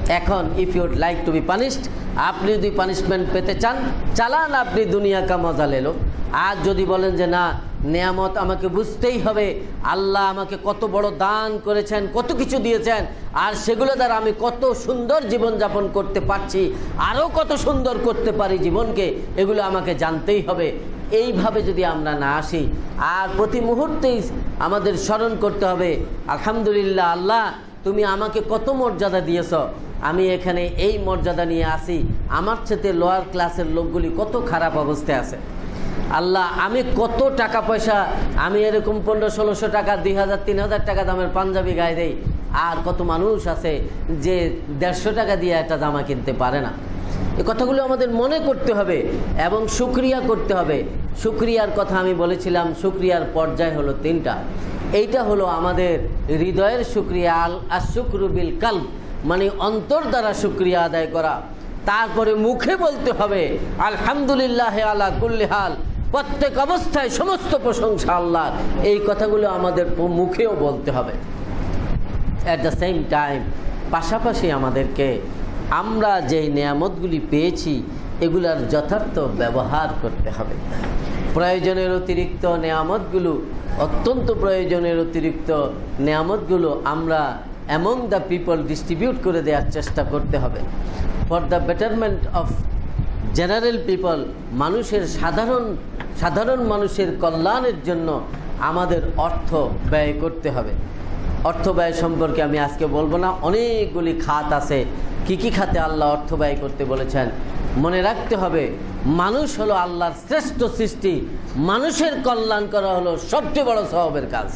A: এখন if you'd like to be punished, আপনি যদি পানিশমেন্ট পেতে চান, চালান আপনি দুনিয়া কা মজা লেলো। আর যদি বলেন যে না, নেয়ামত আমাকে বুঝতেই হবে, আল্লাহ আমাকে কত বড় দান করেছেন, কত কিছু দিয়েছেন, আর সেগুলো দ্বারা আমি কত সুন্দর জীবনযাপন করতে পারছি, আরও কত সুন্দর করতে পারি জীবনকে, এগুলো আমাকে জানতেই হবে। এইভাবে যদি আমরা না আসি, আর প্রতি মুহূর্তেই আমাদের স্মরণ করতে হবে, আলহামদুলিল্লাহ আল্লাহ তুমি আমাকে কত মর্যাদা দিয়েছ, আমি এখানে এই মর্যাদা নিয়ে আসি, আমার সাথে লোয়ার ক্লাসের লোকগুলি কত খারাপ অবস্থায় আছে। আল্লাহ আমি কত টাকা পয়সা, আমি এরকম পনেরো ষোলোশো টাকা, দুই হাজার তিন হাজার টাকা দামের পাঞ্জাবি গায়ে দেই, আর কত মানুষ আছে যে দেড়শো টাকা দিয়ে একটা জামা কিনতে পারে না। এই কথাগুলো আমাদের মনে করতে হবে এবং শুকরিয়া করতে হবে। শুকরিয়ার কথা আমি বলেছিলাম, শুকরিয়ার পর্যায় হলো তিনটা। এইটা হলো আমাদের হৃদয়ের শুকরিয়া, আল আশুকরু বিল কালব, মানে অন্তর দ্বারা শুকরিয়া আদায় করা। তারপরে মুখে বলতে হবে আলহামদুলিল্লাহ আলা কুল্লি হাল, প্রত্যেক অবস্থায় সমস্ত প্রশংসা আল্লাহর। এই কথাগুলো আমাদের মুখেও বলতে হবে। অ্যাট দ্য সেম টাইম পাশাপাশি আমাদেরকে আমরা যেই নেয়ামতগুলি পেয়েছি এগুলার যথার্থ ব্যবহার করতে হবে। প্রয়োজনের অতিরিক্ত নেয়ামতগুলো, অত্যন্ত প্রয়োজনের অতিরিক্ত নেয়ামতগুলো আমরা অ্যামং দ্য পিপল ডিস্ট্রিবিউট করে দেওয়ার চেষ্টা করতে হবে। For the betterment of general people, মানুষের সাধারণ সাধারণ মানুষের কল্যাণের জন্য আমাদের অর্থ ব্যয় করতে হবে। অর্থ ব্যয় সম্পর্কে আমি আজকে বলবো না, অনেকগুলি খাত আছে। কি কি খাতে আল্লাহ অর্থ ব্যয় করতে বলেছেন মনে রাখতে হবে। মানুষ হলো আল্লাহর শ্রেষ্ঠ সৃষ্টি, মানুষের কল্যাণ করা হলো সবচেয়ে বড় সওয়াবের কাজ।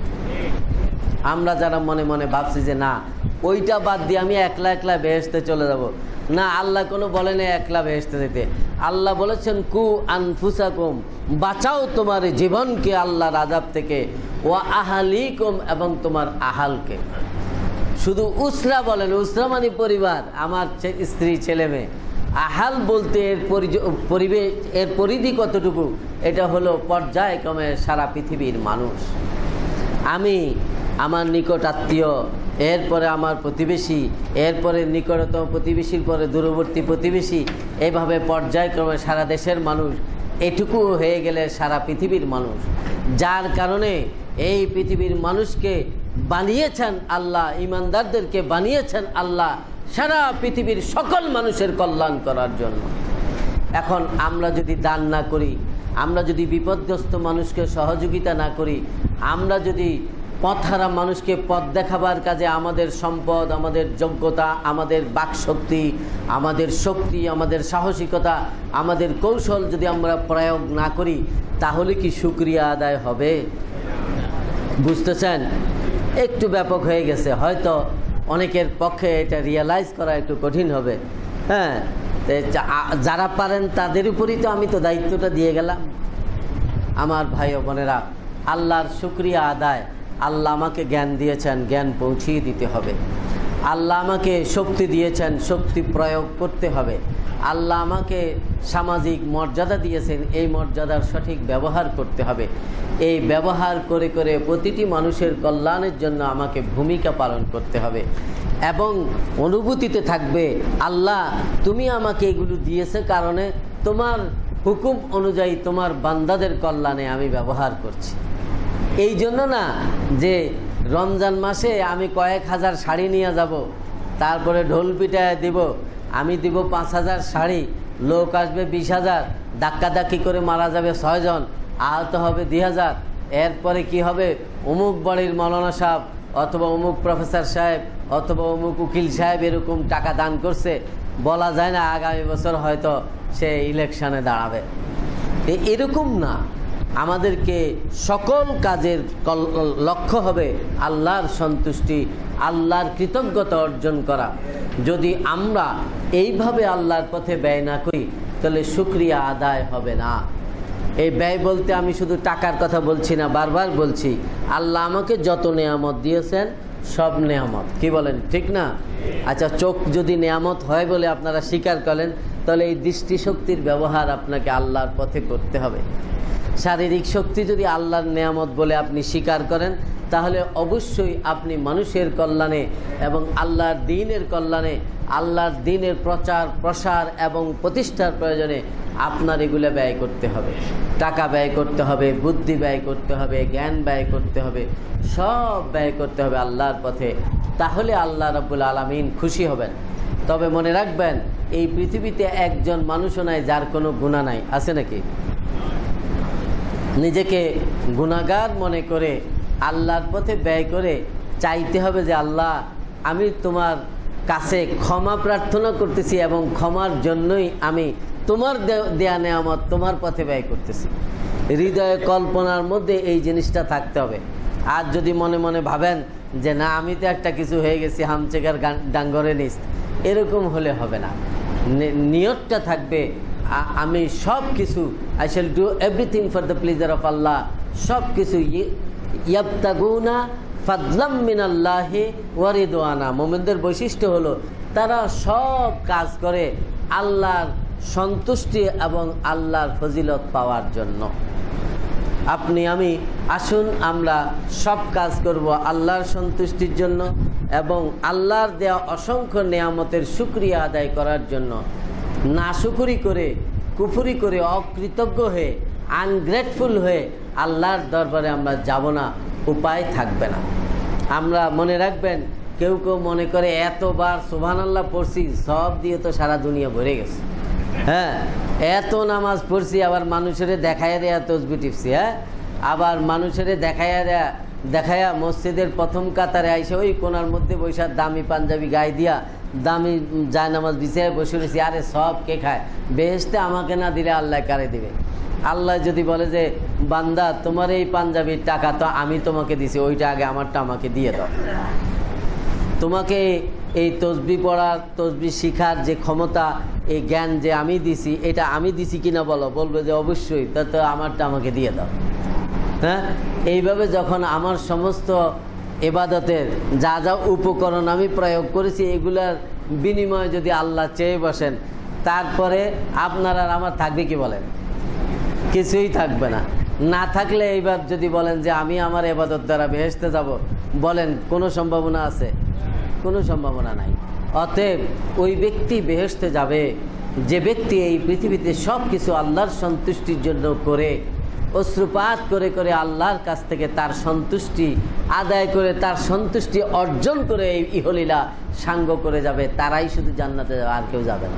A: আমরা যারা মনে মনে ভাবছি যে না ওইটা বাদ দিয়ে আমি একলা একলা বেহেশতে চলে যাব, না, আল্লাহ কোনো বলে না একলা বেহেশতে যেতে। আল্লাহ বলেছেন কু আনফুসাকুম, বাঁচাও তোমার জীবনকে আল্লাহর আযাব থেকে, ওয়া আহলিকুম, এবং তোমার আহালকে। শুধু উসরা বলেন, উসরা মানে পরিবার, আমার স্ত্রী ছেলে মেয়ে। আহাল বলতে এর পরিবেশ, এর পরিধি কতটুকু, এটা হলো পর্যায়ক্রমে সারা পৃথিবীর মানুষ। আমি, আমার নিকট আত্মীয়, এরপরে আমার প্রতিবেশী, এরপরে নিকটতম প্রতিবেশীর পরে দূরবর্তী প্রতিবেশী, এইভাবে পর্যায়ক্রমে সারা দেশের মানুষ, এটুকু হয়ে গেলে সারা পৃথিবীর মানুষ। যার কারণে এই পৃথিবীর মানুষকে বানিয়েছেন আল্লাহ, ইমানদারদেরকে বানিয়েছেন আল্লাহ সারা পৃথিবীর সকল মানুষের কল্যাণ করার জন্য। এখন আমরা যদি দান না করি, আমরা যদি বিপদগ্রস্ত মানুষকে সহযোগিতা না করি, আমরা যদি পথহারা মানুষকে পথ দেখাবার কাজে আমাদের সম্পদ, আমাদের যোগ্যতা, আমাদের বাকশক্তি, আমাদের শক্তি, আমাদের সাহসিকতা, আমাদের কৌশল যদি আমরা প্রয়োগ না করি, তাহলে কি শুকরিয়া আদায় হবে? বুঝতেছেন? একটু ব্যাপক হয়ে গেছে, হয়তো অনেকের পক্ষে এটা রিয়েলাইজ করা একটু কঠিন হবে। হ্যাঁ, যারা পারেন তাদের উপরই তো আমি তো দায়িত্বটা দিয়ে গেলাম। আমার ভাই ও বোনেরা, আল্লাহর শুকরিয়া আদায়, আল্লাহ আমাকে জ্ঞান দিয়েছেন, জ্ঞান পৌঁছিয়ে দিতে হবে। আল্লাহ আমাকে শক্তি দিয়েছেন, শক্তি প্রয়োগ করতে হবে। আল্লাহ আমাকে সামাজিক মর্যাদা দিয়েছেন, এই মর্যাদার সঠিক ব্যবহার করতে হবে। এই ব্যবহার করে করে প্রতিটি মানুষের কল্যাণের জন্য আমাকে ভূমিকা পালন করতে হবে এবং অনুভূতিতে থাকবে আল্লাহ তুমি আমাকে এগুলো দিয়েছে কারণে তোমার হুকুম অনুযায়ী তোমার বান্দাদের কল্যাণে আমি ব্যবহার করছি। এই জন্য না যে রমজান মাসে আমি কয়েক হাজার শাড়ি নিয়ে যাব, তারপরে ঢোল পিটায় দিব, আমি দিব পাঁচ হাজার শাড়ি, লোক আসবে বিশ হাজার, ধাক্কাধাক্কি করে মারা যাবে ছয়জন, আহত হবে দুই হাজার। এরপরে কি হবে, অমুক বাড়ির মৌলানা সাহেব অথবা অমুক প্রফেসর সাহেব অথবা অমুক উকিল সাহেব এরকম টাকা দান করছে, বলা যায় না আগামী বছর হয়তো সে ইলেকশনে দাঁড়াবে। এরকম না, আমাদেরকে সকল কাজের লক্ষ্য হবে আল্লাহর সন্তুষ্টি, আল্লাহর কৃতজ্ঞতা অর্জন করা। যদি আমরা এইভাবে আল্লাহর পথে ব্যয় না করি তাহলে শুকরিয়া আদায় হবে না। এই ব্যয় বলতে আমি শুধু টাকার কথা বলছি না, বারবার বলছি আল্লাহ আমাকে যত নেয়ামত দিয়েছেন সব নেয়ামত, কি বলেন ঠিক না? আচ্ছা, চোখ যদি নেয়ামত হয় বলে আপনারা স্বীকার করেন, তাহলে এই দৃষ্টিশক্তির ব্যবহার আপনাকে আল্লাহর পথে করতে হবে। শারীরিক শক্তি যদি আল্লাহর নেয়ামত বলে আপনি স্বীকার করেন, তাহলে অবশ্যই আপনি মানুষের কল্যাণে এবং আল্লাহর দ্বীনের কল্যাণে, আল্লাহর দ্বীনের প্রচার প্রসার এবং প্রতিষ্ঠার প্রয়োজনে আপনার এগুলো ব্যয় করতে হবে। টাকা ব্যয় করতে হবে, বুদ্ধি ব্যয় করতে হবে, জ্ঞান ব্যয় করতে হবে, সব ব্যয় করতে হবে আল্লাহর পথে। তাহলে আল্লাহ রাব্বুল আলামিন খুশি হবেন। তবে মনে রাখবেন, এই পৃথিবীতে একজন মানুষও নাই যার কোনো গুনাহ নাই। আছে নাকি? নিজেকে গুনাহগার মনে করে আল্লাহর পথে ব্যয় করে চাইতে হবে যে আল্লাহ, আমি তোমার কাছে ক্ষমা প্রার্থনা করতেছি এবং ক্ষমার জন্যই আমি তোমার দেয়া নেয়ামত তোমার পথে ব্যয় করতেছি। হৃদয়ে কল্পনার মধ্যে এই জিনিসটা থাকতে হবে। আর যদি মনে মনে ভাবেন যে না, আমি তো একটা কিছু হয়ে গেছি, হামচেকার ডাঙ্গরে নিস, এরকম হলে হবে না। নিয়তটা থাকবে আমি সব কিছু, I shall do everything for the pleasure of Allah. সব কিছু ইয়াবতাগুনা ফাদলাম মিনাল্লাহি ওয়া রিদওয়ানা। মুমিনদের বৈশিষ্ট্য হলো তারা সব কাজ করে আল্লাহর সন্তুষ্টি এবং আল্লাহর ফজিলত পাওয়ার জন্য। আপনি আমি আসুন আমরা সব কাজ করব আল্লাহর সন্তুষ্টির জন্য এবং আল্লাহর দেওয়া অসংখ্য নেয়ামতের শুকরিয়া আদায় করার জন্য। নাশুকরি করে, কুফরি করে, অকৃতজ্ঞ হয়ে, আনগ্রেটফুল হয়ে আল্লাহর দরবারে আমরা যাব না, উপায় থাকবে না। আমরা মনে রাখবেন, কেউ কেউ মনে করে এতবার সুবহানাল্লাহ পড়ছি, সব দিয়ে তো সারা দুনিয়া ভরে গেছে। হ্যাঁ, এত নামাজ পড়ছি, আবার মানুষের দেখাইয়া দেয়া তসবি টিপছি। হ্যাঁ, আবার মানুষের দেখাইয়া দেয়া দেখাইয়া মসজিদের প্রথম কাতারে আইসে ওই কোনার মধ্যে বৈশা দামি পাঞ্জাবি গায়ে দিয়া দামি যায় নামাজ বিছায় বসে রয়েছি। আরে সব কে খায়? বেহেশতে আমাকে না দিলে আল্লাহ কারে দিবে? আল্লাহ যদি বলে যে বান্দা, তোমার এই পাঞ্জাবির টাকা তো আমি তোমাকে দিছি, ওইটা আগে আমারটা আমাকে দিয়ে দাও। তোমাকে এই তসবি পড়ার, তসবি শিখার যে ক্ষমতা, এই জ্ঞান যে আমি দিছি, এটা আমি দিছি কিনা বলো? বলবে যে অবশ্যই, তা তো আমারটা আমাকে দিয়ে দাও। হ্যাঁ, এইভাবে যখন আমার সমস্ত ইবাদতের যা যা উপকরণ আমি প্রয়োগ করেছি, এগুলার বিনিময়ে যদি আল্লাহ চেয়ে বসেন, তারপরে আপনার আর আমার থাকবে কি বলেন? কিছুই থাকবে না। না থাকলে এইবার যদি বলেন যে আমি আমার ইবাদত দ্বারা বেহেশতে যাব, বলেন কোনো সম্ভাবনা আছে? কোনো সম্ভাবনা নাই। অতএব ওই ব্যক্তি বেহেশতে যাবে যে ব্যক্তি এই পৃথিবীতে সব কিছু আল্লাহর সন্তুষ্টির জন্য করে, অশ্রুপাত করে করে আল্লাহর কাছ থেকে তার সন্তুষ্টি আদায় করে, তার সন্তুষ্টি অর্জন করে এই ইহলীলা সাঙ্গ করে যাবে, তারাই শুধু জান্নাতে যাবে, আর কেউ যাবে না।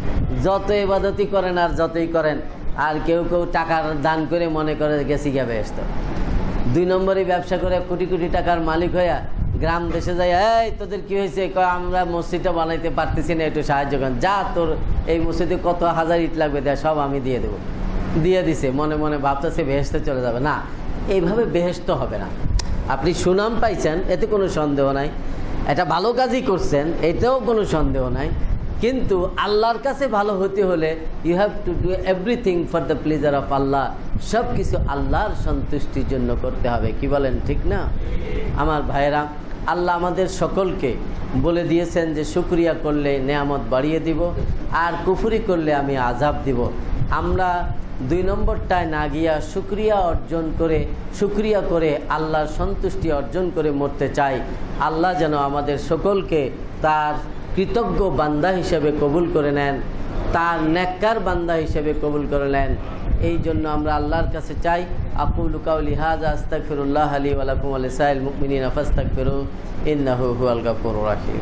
A: যত ইবাদতই করেন আর যতই করেন, আর কেউ কেউ টাকার দান করে মনে করে গেছি গিয়া বেহেশত। দুই নম্বরই ব্যবসা করে কোটি কোটি টাকার মালিক হইয়া গ্রাম দেশে যায়, এই তোদের কি হয়েছে? কয় আমরা মসজিদটা বানাইতে পারতেছি না, একটু সাহায্য করেন। যা, তোর এই মসজিদে কত হাজার ইট লাগবে, দেয় সব আমি দিয়ে দেবো। দিয়ে দিছে, মনে মনে ভাবতেছে বেহেশতে চলে যাবে। না, এইভাবে বেহেশত হবে না। আপনি সুনাম পাইছেন, এতে কোনো সন্দেহ নাই, এটা ভালো কাজই করছেন, এতেও কোনো সন্দেহ নাই। কিন্তু আল্লাহর কাছে ভালো হতে হলে you have to do everything for the pleasure of Allah. সব কিছু আল্লাহর সন্তুষ্টির জন্য করতে হবে। কি বলেন, ঠিক না? আমার ভাইয়েরা, আল্লাহ আমাদের সকলকে বলে দিয়েছেন যে শুকরিয়া করলে নেয়ামত বাড়িয়ে দিব, আর কুফরি করলে আমি আযাব দিব। আমরা দুই নম্বরটায় না গিয়া শুকরিয়া অর্জন করে, শুকরিয়া করে আল্লাহর সন্তুষ্টি অর্জন করে মরতে চাই। আল্লাহ যেন আমাদের সকলকে তার কৃতজ্ঞ বান্দা হিসেবে কবুল করে নেন, তার নেককার বান্দা হিসেবে কবুল করে নেন। এই জন্য আমরা আল্লাহর কাছে চাই। আকুলু কাউলি হাযা আস্তাগফিরুল্লাহ লি ওয়া লাকুম ওয়া লিসাইল মুমিনিনা ফাস্তাগফিরু ইন্নাহু হুয়াল গাফুরুর রাহিম।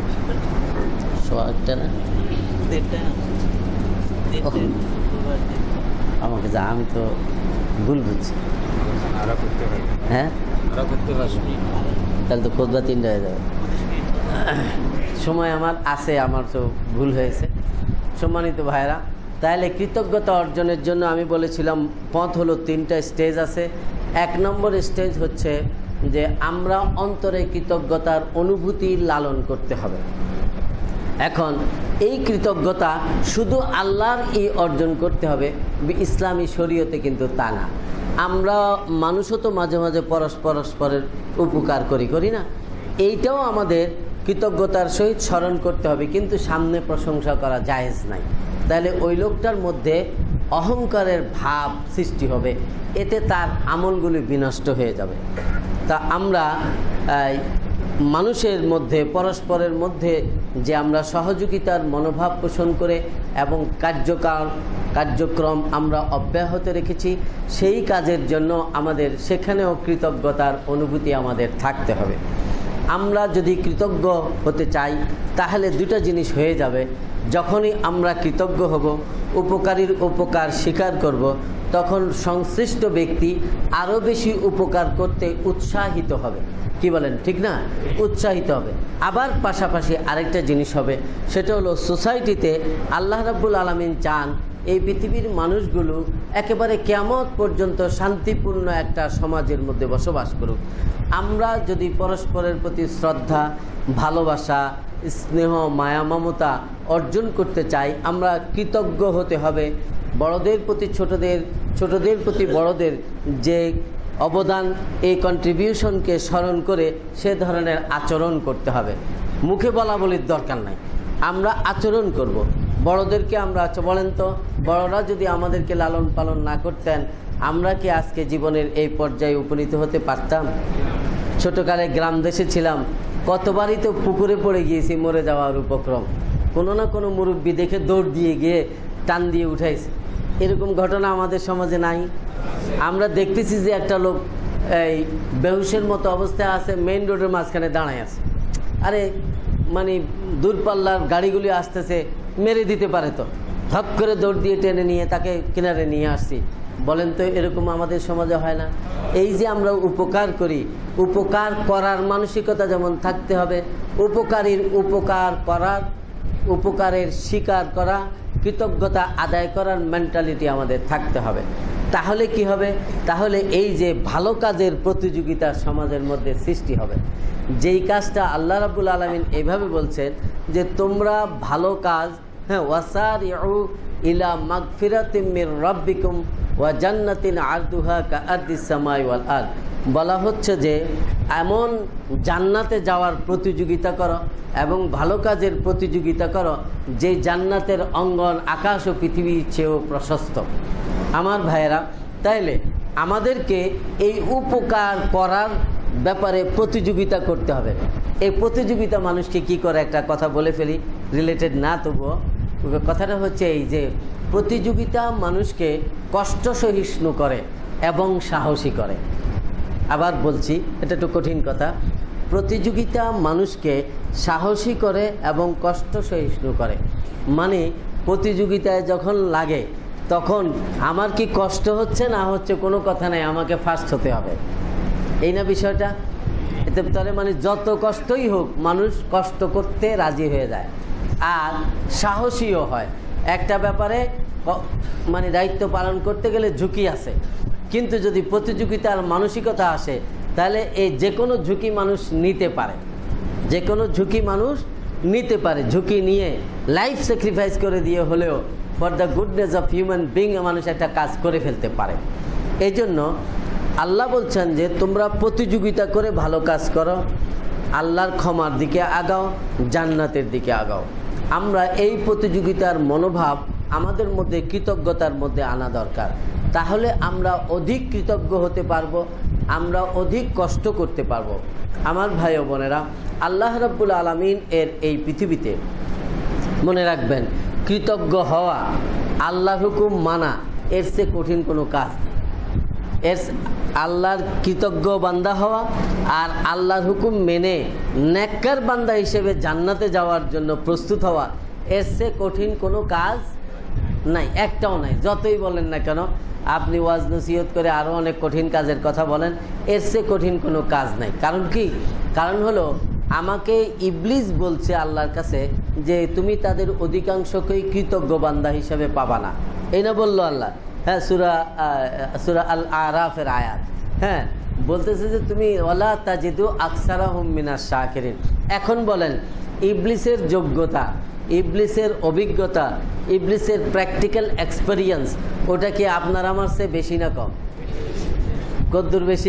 A: সোয়াটা না দেটা আমাকে যা, আমি তো ভুল বুঝছি। হ্যাঁ, তাহলে তো খুতবা তিনটা হয়ে যাবে। সময় আমার আছে, আমার তো ভুল হয়েছে। সম্মানিত ভাইরা, তাহলে কৃতজ্ঞতা অর্জনের জন্য আমি বলেছিলাম পথ হলো তিনটা স্টেজ আছে। এক নম্বর স্টেজ হচ্ছে যে আমরা অন্তরে কৃতজ্ঞতার অনুভূতি লালন করতে হবে। এখন এই কৃতজ্ঞতা শুধু আল্লাহর এই অর্জন করতে হবে, ইসলামী শরীয়তে কিন্তু তা না। আমরা মানুষও তো মাঝে মাঝে পরস্পরের উপকার করি করি না? এইটাও আমাদের কৃতজ্ঞতার সহিত স্মরণ করতে হবে, কিন্তু সামনে প্রশংসা করা জায়েজ নাই। তাহলে ওই লোকটার মধ্যে অহংকারের ভাব সৃষ্টি হবে, এতে তার আমলগুলি বিনষ্ট হয়ে যাবে। তা আমরা মানুষের মধ্যে পরস্পরের মধ্যে যে আমরা সহযোগিতার মনোভাব পোষণ করে এবং কার্যকাল কার্যক্রম আমরা অব্যাহত রেখেছি, সেই কাজের জন্য আমাদের সেখানেও কৃতজ্ঞতার অনুভূতি আমাদের থাকতে হবে। আমরা যদি কৃতজ্ঞ হতে চাই তাহলে দুটো জিনিস হয়ে যাবে। যখনই আমরা কৃতজ্ঞ হব, উপকারীর উপকার স্বীকার করব, তখন সংশ্লিষ্ট ব্যক্তি আরও বেশি উপকার করতে উৎসাহিত হবে। কি বলেন, ঠিক না? উৎসাহিত হবে। আবার পাশাপাশি আরেকটা জিনিস হবে, সেটা হলো সোসাইটিতে আল্লাহ রাব্বুল আলামিন চান এই পৃথিবীর মানুষগুলো একেবারে কিয়ামত পর্যন্ত শান্তিপূর্ণ একটা সমাজের মধ্যে বসবাস করুক। আমরা যদি পরস্পরের প্রতি শ্রদ্ধা, ভালোবাসা, স্নেহ, মায়া, মমতা অর্জন করতে চাই, আমরা কৃতজ্ঞ হতে হবে। বড়দের প্রতি ছোটদের, ছোটদের প্রতি বড়দের যে অবদান, এই কন্ট্রিবিউশনকে স্মরণ করে সে ধরনের আচরণ করতে হবে। মুখে বলা বলির দরকার নাই, আমরা আচরণ করব। বড়দেরকে আমরা, আচ্ছা বলেন তো, বড়রা যদি আমাদেরকে লালন পালন না করতেন, আমরা কি আজকে জীবনের এই পর্যায়ে উপনীত হতে পারতাম? ছোটোকালে গ্রাম দেশে ছিলাম, কতবারই তো পুকুরে পড়ে গিয়েছি, মরে যাওয়ার উপক্রম। কোনো না কোনো মুরব্বি দেখে দৌড় দিয়ে গিয়ে টান দিয়ে উঠাইছে। এরকম ঘটনা আমাদের সমাজে নাই? আমরা দেখতেছি যে একটা লোক এই বেহুশের মতো অবস্থায় আছে, মেইন রোডের মাঝখানে দাঁড়ায় আছে। আরে মানে দূরপাল্লার গাড়িগুলি আসতেছে, মেরে দিতে পারে, তো ধপ করে দৌড় দিয়ে টেনে নিয়ে তাকে কিনারে নিয়ে আসছি। বলেন তো, এরকম আমাদের সমাজে হয় না? এই যে আমরা উপকার করি, উপকার করার মানসিকতা যেমন থাকতে হবে, উপকারীর উপকার করার, উপকারের স্বীকার করা, কৃতজ্ঞতা আদায় করার মেন্টালিটি আমাদের থাকতে হবে। তাহলে কি হবে? তাহলে এই যে ভালো কাজের প্রতিযোগিতা সমাজের মধ্যে সৃষ্টি হবে। যেই কাজটা আল্লাহ রাব্বুল আলামিন এইভাবে বলছেন যে তোমরা ভালো কাজ, হ্যাঁ, ওয়াসারিউ ইলা মাগফিরাতিম মির রাব্বিকুম ওয়া জান্নাতিন আরদুহা কাআরদিস সামাই ওয়াল আরদ, বলা হচ্ছে যে এমন জান্নাতে যাওয়ার প্রতিযোগিতা করো এবং ভালো কাজের প্রতিযোগিতা করো যে জান্নাতের অঙ্গন আকাশ ও পৃথিবীর চেয়েও প্রশস্ত। আমার ভাইয়েরা, তাইলে আমাদেরকে এই উপকার করার ব্যাপারে প্রতিযোগিতা করতে হবে। এই প্রতিযোগিতা মানুষকে কি করে, একটা কথা বলে ফেলি, রিলেটেড না তবুও কথাটা হচ্ছে এই যে প্রতিযোগিতা মানুষকে কষ্ট সহিষ্ণু করে এবং সাহসী করে। আবার বলছি, এটা একটু কঠিন কথা। প্রতিযোগিতা মানুষকে সাহসী করে এবং কষ্ট সহিষ্ণু করে। মানে প্রতিযোগিতায় যখন লাগে তখন আমার কি কষ্ট হচ্ছে না হচ্ছে কোনো কথা নেই, আমাকে ফার্স্ট হতে হবে, এই না বিষয়টা? এতে তাহলে মানে যত কষ্টই হোক মানুষ কষ্ট করতে রাজি হয়ে যায় আর সাহসীও হয়। একটা ব্যাপারে মানে দায়িত্ব পালন করতে গেলে ঝুঁকি আছে, কিন্তু যদি প্রতিযোগিতার মানসিকতা আসে তাহলে এই যে কোনো ঝুঁকি মানুষ নিতে পারে, যে কোনো ঝুঁকি মানুষ নিতে পারে। ঝুঁকি নিয়ে লাইফ স্যাক্রিফাইস করে দিয়ে হলেও for the goodness of human being মানুষ একটা কাজ করে ফেলতে পারে। এই জন্য আল্লাহ বলছেন যে তোমরা প্রতিযোগিতা করে ভালো কাজ করো, আল্লাহর ক্ষমার দিকে আগাও, জান্নাতের দিকে আগাও। আমরা এই প্রতিযোগিতার মনোভাব আমাদের মধ্যে কৃতজ্ঞতার মধ্যে আনা দরকার। তাহলে আমরা অধিক কৃতজ্ঞ হতে পারবো, আমরা অধিক কষ্ট করতে পারবো। আমার ভাই ও বোনেরা, আল্লাহ রাব্বুল আলামিন এর এই পৃথিবীতে মনে রাখবেন, কৃতজ্ঞ হওয়া, আল্লাহর হুকুম মানা, এর চেয়ে কঠিন কোনো কাজ। এর আল্লাহর কৃতজ্ঞ বান্দা হওয়া আর আল্লাহর হুকুম মেনে নেককার বান্দা হিসেবে জান্নাতে যাওয়ার জন্য প্রস্তুত হওয়া, এর চেয়ে কঠিন কোনো কাজ নাই, একটাও নাই। যতই বলেন না কেন, আপনি ওয়াজ নসিহত করে আরও অনেক কঠিন কাজের কথা বলেন, এর চেয়ে কঠিন কোনো কাজ নাই। কারণ কি? কারণ হলো আমাকে ইবলিস বলছে আল্লাহর কাছে যে তুমি তাদের অধিকাংশকেই কৃতজ্ঞ বান্দা হিসেবে পাবা না, এই না বললো আল্লাহ? হ্যাঁ, সূরা সূরা আল আরাফের আয়াত। হ্যাঁ, বলতেছে যে তুমি ওয়ালা তাজিদু আকসারাহুম মিনাশ শাকিরিন। এখন বলেন, ইবলিসের যোগ্যতা, ইবলিসের অভিজ্ঞতা, ইবলিসের প্র্যাকটিক্যাল এক্সপেরিয়েন্স, ওটা কি আপনার আমার চেয়ে বেশি না কম? কদ্দুর বেশি?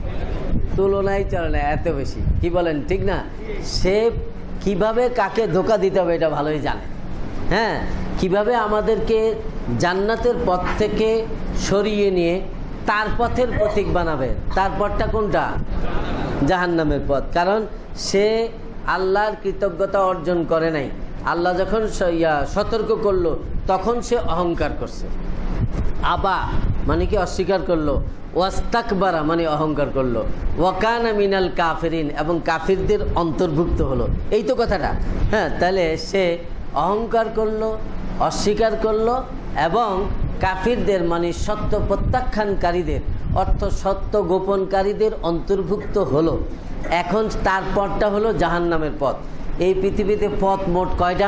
A: তুলনায় চলে না, এত বেশি। কি বলেন, ঠিক না? সে কিভাবে কাকে ধোকা দিতে হবে এটা ভালোই জানে। হ্যাঁ, কিভাবে আমাদেরকে জান্নাতের পথ থেকে সরিয়ে নিয়ে তার পথের প্রতীক বানাবে। তার পথটা কোনটা? জাহান্নামের পথ। কারণ সে আল্লাহর কৃতজ্ঞতা অর্জন করে নাই। আল্লাহ যখন সতর্ক করলো তখন সে অহংকার করছে। আবা মানে কি অস্বীকার করলো, ওয়াস্তাকবারা মানে অহংকার করলো, ওয়াকানা মিনাল কাফিরিন এবং কাফিরদের অন্তর্ভুক্ত হলো। এই তো কথাটা। হ্যাঁ, তাহলে সে অহংকার করলো, অস্বীকার করলো এবং কাফিরদের মানে সত্য প্রত্যাখ্যানকারীদের অর্থ সত্য গোপনকারীদের অন্তর্ভুক্ত হলো। এখন তার পথটা হলো জাহান্নামের পথ। এই পৃথিবীতে পথ মোট কয়টা?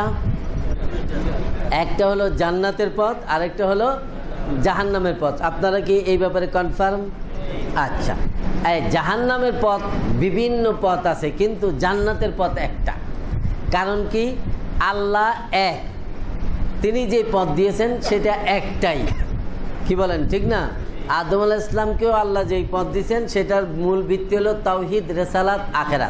A: একটা হলো জান্নাতের পথ, আরেকটা হলো জাহান্নামের পথ। আপনারা কি এই ব্যাপারে কনফার্ম? আচ্ছা, এই জাহান্নামের পথ বিভিন্ন পথ আছে, কিন্তু জান্নাতের পথ একটা। কারণ কি? আল্লাহ এক, তিনি যে পথ দিয়েছেন সেটা একটাই। কি বলেন, ঠিক না? আদম আলাইহিস ইসলামকেও আল্লাহ যেই পথ দিয়েছেন সেটার মূল ভিত্তি হলো তাওহীদ, রিসালাত, আখিরাত।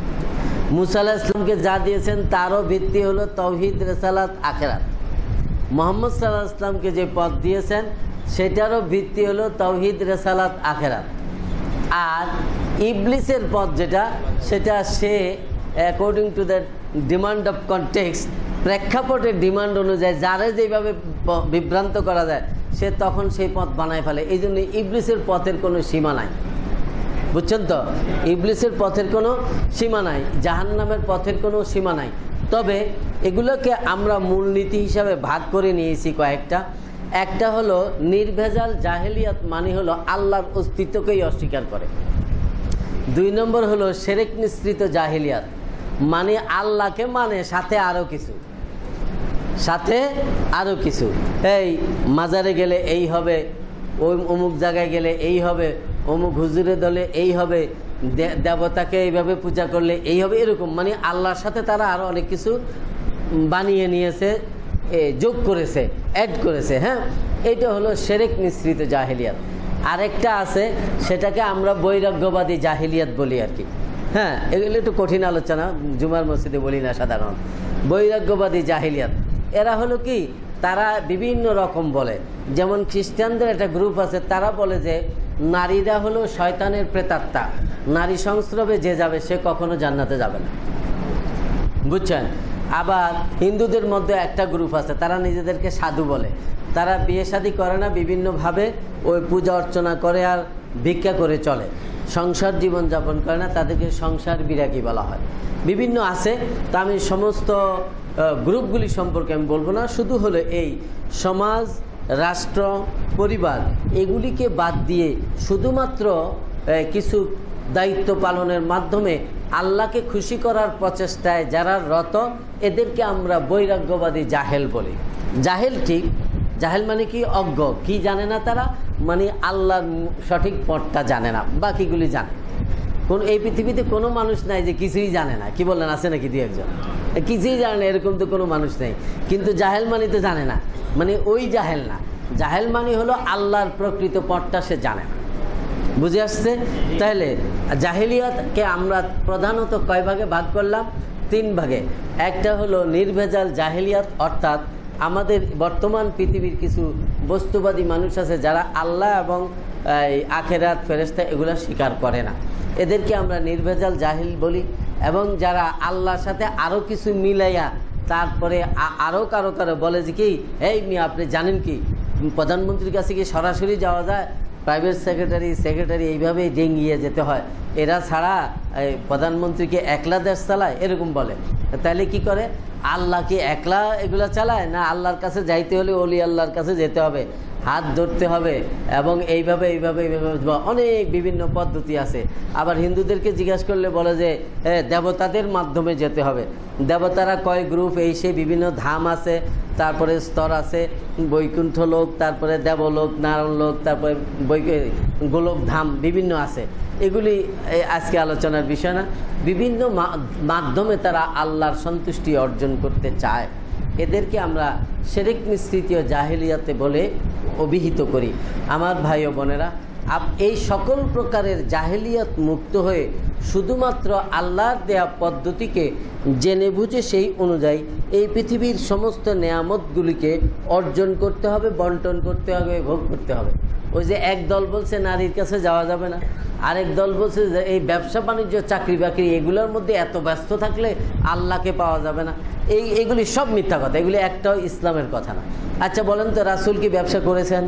A: মুসা আলাইহিস ইসলামকে যা দিয়েছেন তারও ভিত্তি হলো তাওহীদ, রিসালাত, আখিরাত। মুহাম্মদ সাল্লাল্লাহু আলাইহি ওয়াসাল্লামকে যে পথ দিয়েছেন সেটারও ভিত্তি হলো তাওহীদ, রিসালাত, আখিরাত। আর ইবলিসের পথ যেটা, সেটা সে according to the demand of context, প্রেক্ষাপটের ডিমান্ড অনুযায়ী যারে যেভাবে বিভ্রান্ত করা যায় সে তখন সেই পথ বানায় ফেলে। এই জন্য ইবলিসের পথের কোনো সীমা নাই, বুঝছেন তো? ইবলিসের পথের কোনো সীমা নাই, জাহান্নামের পথের কোনো সীমা নাই। তবে এগুলোকে আমরা মূলনীতি হিসাবে ভাগ করে নিয়েছি কয়েকটা। একটা হলো নির্ভেজাল জাহেলিয়াত, মানে হলো আল্লাহর অস্তিত্বকেই অস্বীকার করে। দুই নম্বর হলো শিরক মিশ্রিত জাহেলিয়াত, মানে আল্লাহকে মানে সাথে আরও কিছু, সাথে আরও কিছু। এই মাজারে গেলে এই হবে, ওই অমুক জায়গায় গেলে এই হবে, অমুক হুজুরে দলে এই হবে, দেবতাকে এইভাবে পূজা করলে এই হবে, এরকম মানে আল্লাহর সাথে তারা আরও অনেক কিছু বানিয়ে নিয়েছে, যোগ করেছে, অ্যাড করেছে। হ্যাঁ, এইটা হলো শিরক মিশ্রিত জাহেলিয়াত। আরেকটা আছে, সেটাকে আমরা বৈরাগ্যবাদী জাহেলিয়াত বলি আর কি। হ্যাঁ, এগুলো একটু কঠিন আলোচনা, জুমার মসজিদে বলি না সাধারণত। বৈরাগ্যবাদী জাহেলিয়াত এরা হলো কি, তারা বিভিন্ন রকম বলে। যেমন খ্রিস্টানদের একটা গ্রুপ আছে, তারা বলে যে নারীরা হলো শয়তানের প্রেতাত্মা, নারী সংস্রবে যে যাবে সে কখনো জান্নাতে যাবে না, বুঝছেন? আবার হিন্দুদের মধ্যে একটা গ্রুপ আছে, তারা নিজেদেরকে সাধু বলে। তারা বিয়ে শাদী করে না, বিভিন্নভাবে ওই পূজা অর্চনা করে আর ভিক্ষা করে চলে, সংসার জীবন যাপন করে না, তাদেরকে সংসার বিরাগী বলা হয়। বিভিন্ন আছে, তা আমি সমস্ত গ্রুপগুলি সম্পর্কে আমি বলবো না। শুধু হলো এই সমাজ, রাষ্ট্র, পরিবার এগুলিকে বাদ দিয়ে শুধুমাত্র কিছু দায়িত্ব পালনের মাধ্যমে আল্লাহকে খুশি করার প্রচেষ্টায় যারা রত, এদেরকে আমরা বৈরাগ্যবাদী জাহেল বলি। জাহেল ঠিক, জাহেল মানে কি? অজ্ঞ, কি জানে না তারা, মানে আল্লাহর সঠিক পথটা জানে না, বাকিগুলি জানে। কোন এই পৃথিবীতে কোনো মানুষ নাই যে কিছুই জানে না। কি বললেন, আছে নাকি দুই একজন? কিছুই জানে না এরকম তো কোনো মানুষ নেই। কিন্তু জাহেল মানে তো জানে না, মানে ওই জাহেল না। জাহেল মানে হলো আল্লাহর প্রকৃত পথটা সে জানে না। বুঝে আসছে? তাহলে জাহেলিয়াতকে আমরা প্রধানত কয় ভাগে ভাগ করলাম? তিন ভাগে। একটা হলো নির্ভেজাল জাহেলিয়াত, অর্থাৎ আমাদের বর্তমান পৃথিবীর কিছু বস্তুবাদী মানুষ আছে যারা আল্লাহ এবং আখেরাত, ফেরেশতা এগুলো স্বীকার করে না, এদেরকে আমরা নির্ভেজাল জাহিল বলি। এবং যারা আল্লাহর সাথে আরও কিছু মিলাইয়া তারপরে আরও কারো কারো বলে যে কি, এই মিয়া আপনি জানেন কি প্রধানমন্ত্রীর কাছে কি সরাসরি যাওয়া যায়, প্রাইভেট সেক্রেটারি সেক্রেটারি এইভাবেই ডেঙ্গিয়ে যেতে হয়, এরা ছাড়া প্রধানমন্ত্রীকে একলা দেশ চালায়, এরকম বলে। তাহলে কি করে? আল্লাহ কি একলা এগুলা চালায় না? আল্লাহর কাছে যাইতে হলে ওলি আল্লাহর কাছে যেতে হবে, হাত ধরতে হবে, এবং এইভাবে এইভাবে এইভাবে অনেক বিভিন্ন পদ্ধতি আছে। আবার হিন্দুদেরকে জিজ্ঞাসা করলে বলে যে দেবতাদের মাধ্যমে যেতে হবে। দেবতারা কয় গ্রুপ, এই সে বিভিন্ন ধাম আছে, তারপরে স্তর আছে, বৈকুণ্ঠ লোক, তারপরে দেবলোক, নারায়ণ লোক, তারপরে বৈ গোলক ধাম বিভিন্ন আছে। এগুলি আজকে আলোচনার বিষয় না। বিভিন্ন মাধ্যমে তারা আল্লাহর সন্তুষ্টি অর্জন করতে চায়। এদেরকে আমরা শিরক মিশ্রিত জাহেলিয়াতে বলে অভিহিত করি। আমার ভাই ও বোনেরা, আপ এই সকল প্রকারের জাহেলিয়াত মুক্ত হয়ে শুধুমাত্র আল্লাহর দেয়া পদ্ধতিকে জেনে বুঝে সেই অনুযায়ী এই পৃথিবীর সমস্ত নেয়ামতগুলিকে অর্জন করতে হবে, বন্টন করতে হবে, ভোগ করতে হবে। ওই যে এক দল বলছে নারীর কাছে যাওয়া যাবে না, আরেক দল বলছে যে এই ব্যবসা বাণিজ্য চাকরি বাকরি এগুলোর মধ্যে এত ব্যস্ত থাকলে আল্লাহকে পাওয়া যাবে না। এই এগুলি সব মিথ্যা কথা, এগুলি একটাও ইসলামের কথা না। আচ্ছা বলেন তো, রাসূল কি ব্যবসা করেছেন?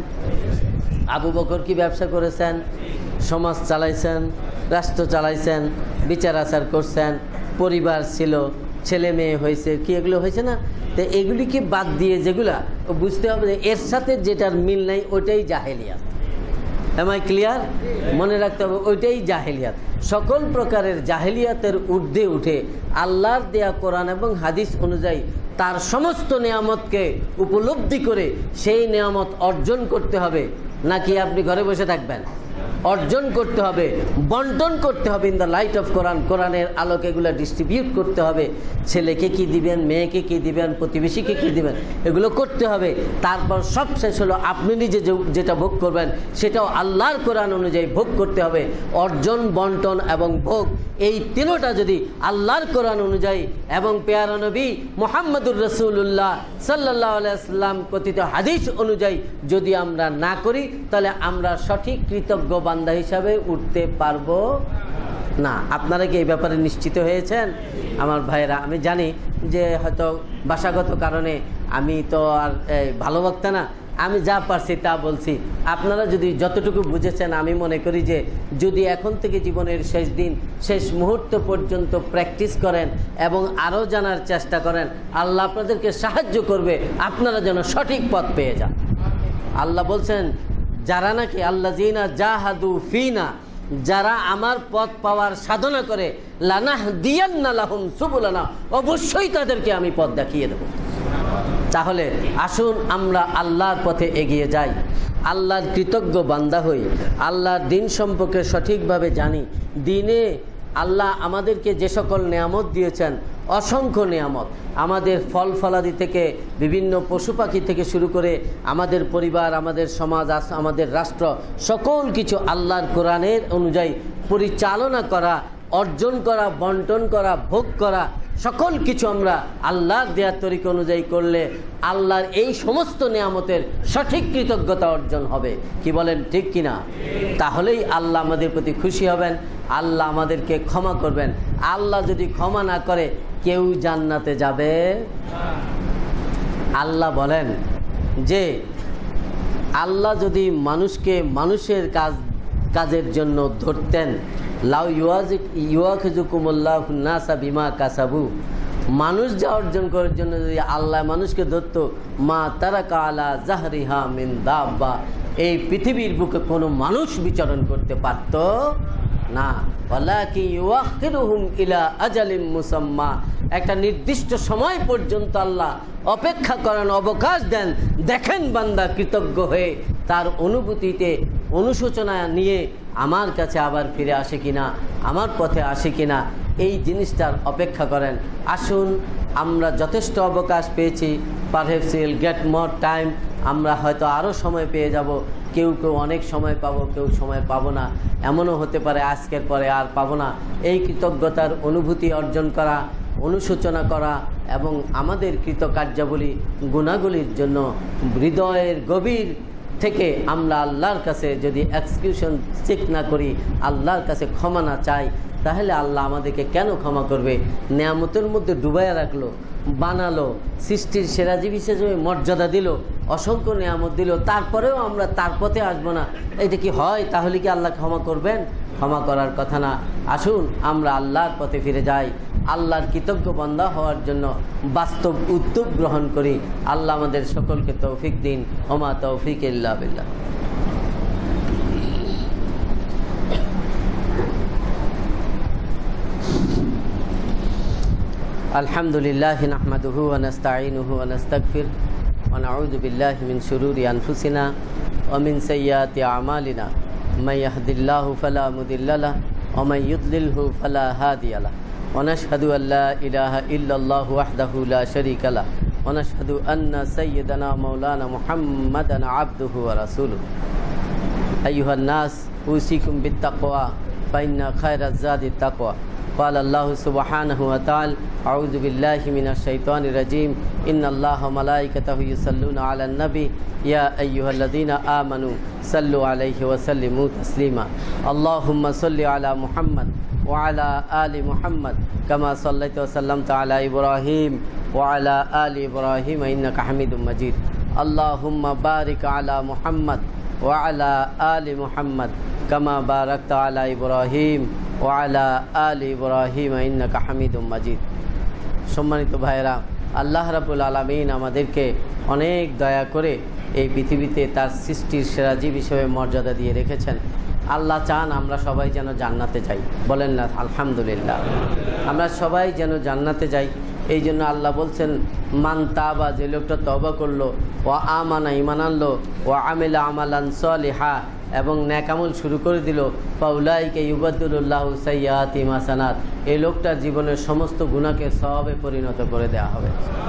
A: আবু বকর কি ব্যবসা করেছেন? সমাজ চালাইছেন, রাষ্ট্র চালাইছেন, বিচার আচার করছেন, পরিবার ছিল, ছেলে মেয়ে হয়েছে, কি এগুলো হয়েছে না? তো এগুলিকে বাদ দিয়ে যেগুলা বুঝতে হবে যে এর সাথে যেটার মিল নাই ওইটাই জাহেলিয়াত। M I clear? মনে রাখতে হবে ওইটাই জাহেলিয়াত। সকল প্রকারের জাহেলিয়াতের ঊর্ধ্বে উঠে আল্লাহর দেয়া কোরআন এবং হাদিস অনুযায়ী তার সমস্ত নিয়ামতকে উপলব্ধি করে সেই নিয়ামত অর্জন করতে হবে, নাকি আপনি ঘরে বসে থাকবেন? অর্জন করতে হবে, বন্টন করতে হবে in the light of Quran. কোরআনের আলোকে এগুলো ডিস্ট্রিবিউট করতে হবে। ছেলেকে কি দিবেন, মেয়েকে কি দিবেন, প্রতিবেশীকে কি দিবেন, এগুলো করতে হবে। তারপর সব শেষ হলো আপনি নিজে যেটা ভোগ করবেন সেটাও আল্লাহর কোরআন অনুযায়ী ভোগ করতে হবে। অর্জন, বন্টন এবং ভোগ এই তিনোটা যদি আল্লাহর কোরআন অনুযায়ী এবং পেয়ারা নবী মুহাম্মদুর রাসূলুল্লাহ সাল্লাল্লাহু আলাইহি ওয়াসাল্লাম কথিত হাদিস অনুযায়ী যদি আমরা না করি, তাহলে আমরা সঠিক কৃতজ্ঞ বান্দা হিসাবে উঠতে পারবো না। আপনারা কি এই ব্যাপারে নিশ্চিত হয়েছেন আমার ভাইয়েরা? আমি জানি যে হয়তো ভাষাগত কারণে আমি তো আর ভালো বক্তা না, আমি যা পারছি তা বলছি। আপনারা যদি যতটুকু বুঝেছেন, আমি মনে করি যে যদি এখন থেকে জীবনের শেষ দিন শেষ মুহূর্ত পর্যন্ত প্র্যাকটিস করেন এবং আরও জানার চেষ্টা করেন, আল্লাহ আপনাদেরকে সাহায্য করবে, আপনারা যেন সঠিক পথ পেয়ে যান। আল্লাহ বলছেন যারা নাকি আল্লাযীনা জাহাদু ফিনা, যারা আমার পথ পাওয়ার সাধনা করে, লানাহদিয়ান্না লাহুম সুবুলানা, অবশ্যই তাদেরকে আমি পথ দেখিয়ে দেব। তাহলে আসুন আমরা আল্লাহর পথে এগিয়ে যাই, আল্লাহর কৃতজ্ঞ বান্দা হই, আল্লাহর দিন সম্পর্কে সঠিকভাবে জানি। দিনে আল্লাহ আমাদেরকে যে সকল নিয়ামত দিয়েছেন, অসংখ্য নিয়ামত, আমাদের ফল ফলাদি থেকে বিভিন্ন পশু পাখি থেকে শুরু করে আমাদের পরিবার, আমাদের সমাজ, আমাদের রাষ্ট্র, সকল কিছু আল্লাহর কোরআনের অনুযায়ী পরিচালনা করা, অর্জন করা, বন্টন করা, ভোগ করা, সকল কিছু আমরা আল্লাহর দেয়ার তরিকা অনুযায়ী করলে আল্লাহর এই সমস্ত নিয়ামতের সঠিক কৃতজ্ঞতা অর্জন হবে। কি বলেন, ঠিক কিনা? তাহলেই আল্লাহ আমাদের প্রতি খুশি হবেন, আল্লাহ আমাদেরকে ক্ষমা করবেন। আল্লাহ যদি ক্ষমা না করে কেউ জান্নাতে যাবে? আল্লাহ বলেন যে আল্লাহ যদি মানুষকে মানুষের কাজ কাজের জন্য ধরতেন, লাউ ইউয়াজিক ইউয়াখিজুকুমুল্লাহু নাসা বিমা কাসাবু, মানুষ যা অর্জন করার জন্য যদি আল্লাহ মানুষকে ধরতো, মা তারাকা আলা জাহরিহা মিন দাব্বা, এই পৃথিবীর বুকে কোনো মানুষ বিচরণ করতে পারত না। ওয়ালাকিন ইউআখিরুহুম ইলা আজালিম মুসাম্মা, একটা নির্দিষ্ট সময় পর্যন্ত আল্লাহ অপেক্ষা করেন, অবকাশ দেন। দেখেন বান্দা কৃতজ্ঞ হয়ে তার অনুভূতিতে অনুশোচনা নিয়ে আমার কাছে আবার ফিরে আসে কিনা, আমার পথে আসে কিনা, এই জিনিসটার অপেক্ষা করেন। আসুন, আমরা যথেষ্ট অবকাশ পেয়েছি, perhaps will get more time, আমরা হয়তো আরও সময় পেয়ে যাব। কেউ কেউ অনেক সময় পাবো, কেউ সময় পাবো না, এমনও হতে পারে আজকের পরে আর পাবো না। এই কৃতজ্ঞতার অনুভূতি অর্জন করা, অনুশোচনা করা এবং আমাদের কৃতকার্যাবলী গুণাগুলির জন্য হৃদয়ের গভীর থেকে আমরা আল্লাহর কাছে যদি এক্সকিউশন চেক না করি, আল্লাহর কাছে ক্ষমা না চাই, তাহলে আল্লাহ আমাদেরকে কেন ক্ষমা করবে? নেয়ামতের মধ্যে ডুবাইয়া রাখলো, বানালো, সৃষ্টির সেরা জীব হিসেবে মর্যাদা দিল, অসংখ্য নেয়ামত দিল, তারপরেও আমরা তার পথে আসবো না, এটা কি হয়? তাহলে কি আল্লাহ ক্ষমা করবেন? ক্ষমা করার কথা না। আসুন আমরা আল্লাহর পথে ফিরে যাই, আল্লাহর কৃতজ্ঞ বান্দা হওয়ার জন্য বাস্তব উদ্যোগ গ্রহণ করি। আল্লাহ আমাদের সকলকে তৌফিক দিন। ওমা তৌফিক ইল্লা বিল্লাহ। আলহামদুলিল্লাহ নাহমাদুহু ওয়া নাস্তাঈনুহু ওয়া নাস্তাগফির ওয়া নাউযু বিল্লাহি মিন শুরুরি আনফুসিনা ওয়া মিন সাইয়্যাতি আমালিনা মান ইয়াহদিল্লাহু ফালা মুদিল্লা লাহু ওয়া মান ইউদ্লিলহু ফালা হাদিয়া লাহু ওয়া নাশহাদু আল্লা ইলাহা ইল্লাল্লাহু ওয়াহদাহু লা শারীকা লাহু ওয়া নাশহাদু আন্না সাইয়্যিদানা মাওলানা মুহাম্মাদান আবদুহু ওয়া রাসূলুহু।
B: أيها الناس أوصيكم بالتقوى فإن خير الزاد التقوى قال الله سبحانه وتعالى أعوذ بالله من الشيطان الرجيم إن الله وملائكته يصلون على النبي يا أيها الذين آمنوا صلوا عليه وسلموا تسليما اللهم صل على محمد وعلى آل محمد كما صليت وسلمت على إبراهيم وعلى آل إبراهيم إنك حميد مجيد اللهم بارك على محمد وعلى آل محمد كما باركت على إبراهيم وعلى آل إبراهيم إنك حميد مجيد সম্মানিত ভাইরা, আল্লাহ রাব্বুল আলামিন আমাদেরকে অনেক দয়া করে এই পৃথিবীতে তার সৃষ্টির সেরা জীব হিসেবে মর্যাদা দিয়ে রেখেছেন। আল্লাহ চান আমরা সবাই যেন জান্নাতে যাই, বলেন না আলহামদুলিল্লাহ। আমরা সবাই যেন জান্নাতে যাই, এই জন্য আল্লাহ বলছেন মান তাবা, যে লোকটা তওবা করলো, ও আমানা ঈমান আনলো, ও আমিলা আমালান সলিহা এবং নেকামল শুরু করে দিল, ফাউলাইকা ইউবাদদিলুল্লাহু সাইয়্যাতিহিম হাসানাত, এই লোকটার জীবনের সমস্ত গুনাহকে সওয়াবে পরিণত করে দেওয়া হবে।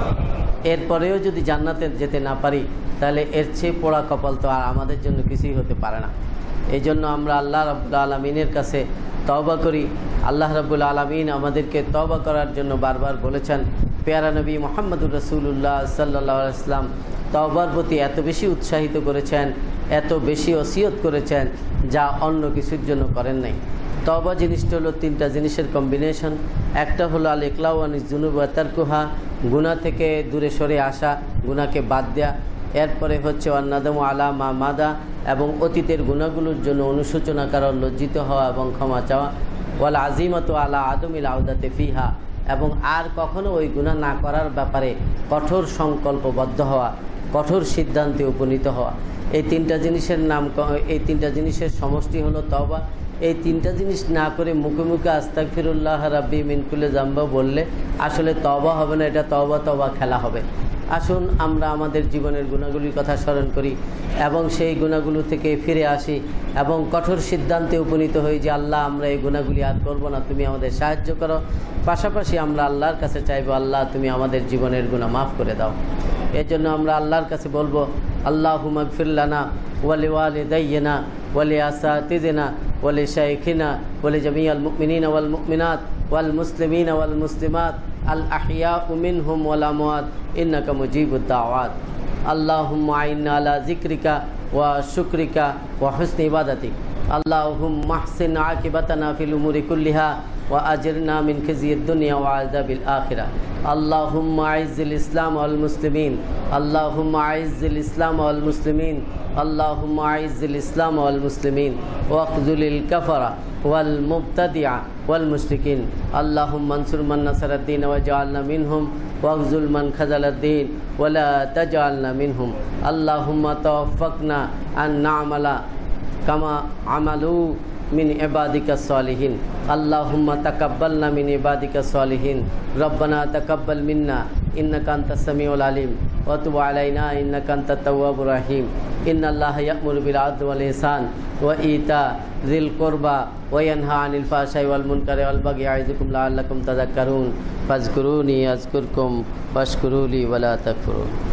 B: এরপরেও যদি জান্নাতে যেতে না পারি তাহলে এর চেয়ে পোড়া কপাল তো আর আমাদের জন্য কিছুই হতে পারে না। এই জন্য আমরা আল্লাহ রাব্বুল আলামিনের কাছে তওবা করি। আল্লাহ রাব্বুল আলামিন আমাদেরকে তওবা করার জন্য বারবার বলেছেন। পেয়ারা নবী মুহাম্মদুর রাসূলুল্লাহ সাল্লাল্লাহু আলাইহি ওয়াসাল্লাম তওবার প্রতি এত বেশি উৎসাহিত করেছেন, এত বেশি ওসিয়ত করেছেন, যা অন্য কিছুর জন্য করেন নাই। তওবা জিনিসটা হলো তিনটা জিনিসের কম্বিনেশন। একটা হলো আল ইকলাউ আনিজ যুনুব ওয়া তারকুহা, গুনাহ থেকে দূরে সরে আসা, গুনাহকে বাদ দেয়া। এরপরে হচ্ছে ওয়ান্নাদামু আলা মা মাদা, এবং অতীতের গুনাহগুলোর জন্য অনুশোচনা করা, লজ্জিত হওয়া এবং ক্ষমা চাওয়া। ওয়াল আজিমাতু আলা আদমিল আউদাতে ফিহা, এবং আর কখনো ওই গুনাহ না করার ব্যাপারে কঠোর সংকল্পবদ্ধ হওয়া, কঠোর সিদ্ধান্তে উপনীত হওয়া। এই তিনটা জিনিসের নাম, এই তিনটা জিনিসের সমষ্টি হলো তওবা। এই তিনটা জিনিস না করে মুখে মুখে আস্তাগফিরুল্লাহ রাব্বি মিন কুল্লি যামবা বললে আসলে তওবা হবে না, এটা তওবা তওবা খেলা হবে। আসুন আমরা আমাদের জীবনের গুনাহগুলির কথা স্মরণ করি এবং সেই গুনাহগুলো থেকে ফিরে আসি এবং কঠোর সিদ্ধান্তে উপনীত হই যে আল্লাহ আমরা এই গুনাহগুলি আর করব না, তুমি আমাদের সাহায্য করো। পাশাপাশি আমরা আল্লাহর কাছে চাইবো, আল্লাহ তুমি আমাদের জীবনের গুনাহ মাফ করে দাও। এর জন্য আমরা আল্লাহর কাছে বলবো আল্লাহুম্মা গফির লানা ওয়া লিওয়ালিদাইনা ওয়া লিআসাতিযিনা ওয়া লিশাইখিনা ওয়া লিজামিআল মুমিনিনা ওয়াল মুমিনাত ওয়াল মুসলিমিনা ওয়াল মুসলিমাত আল আহিয়াউ মিনহুম ওয়াল আমওয়াত ইন্নাকা মুজিবুদ দাওয়াত। আল্লাহুম্মা আইন্না আলা যিকরিকা ওয়া শুকরিকা ওয়া হুসনি ইবাদাতিক। আল্লাহুম্মা আহসিন আকিবাতানা ফিল উমুরি কুল্লিহা ওয়া আজিরনা মিন খিজিয়িদ দুনিয়া ওয়া আযাবিল আখিরাহ। আল্লাহুম্মা আইজ্জিল ইসলাম ওয়াল মুসলিমিন। আল্লাহুম্মা আইজ্জিল ইসলাম ওয়াল মুসলিমিন। আল্লাহুম্মা আইজ্জিল ইসলাম ওয়াল মুসলিমিন ওয়াখযুলিল কাফারা ওয়াল মুবতাদিআ ওয়াল মুশরিকিন। আল্লাহুম্মা আনসুর মান নাসারাদ-দ্বীন ওয়াজআলনা মিনহুম ওয়াখযুল মান খাযালাদ-দ্বীন ওয়া লা তাজআলনা মিনহুম। আল্লাহুম্মা তাওয়াফফাকনা আন না'মালা কামা আমালু মিন ইবাদিকা সালিহিন। আল্লাহুম্মা তাকাব্বালনা মিন ইবাদিকা সালিহিন। রব্বানা তাকাব্বাল মিন্না ইন্নাকা আনতাস সামিউল আলিম ওয়া তুব আলাইনা ইন্নাকা আনতাত তাওয়াবুর রহিম। ইন্নাল্লাহা ইয়া'মুরু বিল আদলি ওয়াল ইহসান ওয়া ইতা যিল কুরবা ওয়া ইয়ানহা আনিল ফাহশাই ওয়াল মুনকারি ওয়াল বাগি ইয়া'iযুকুম লাআল্লাকুম তাযাক্কারুন। ফাযকুরুনি আযকুরকুম ওয়াশকুরুলি ওয়া লা তাকফুরুন।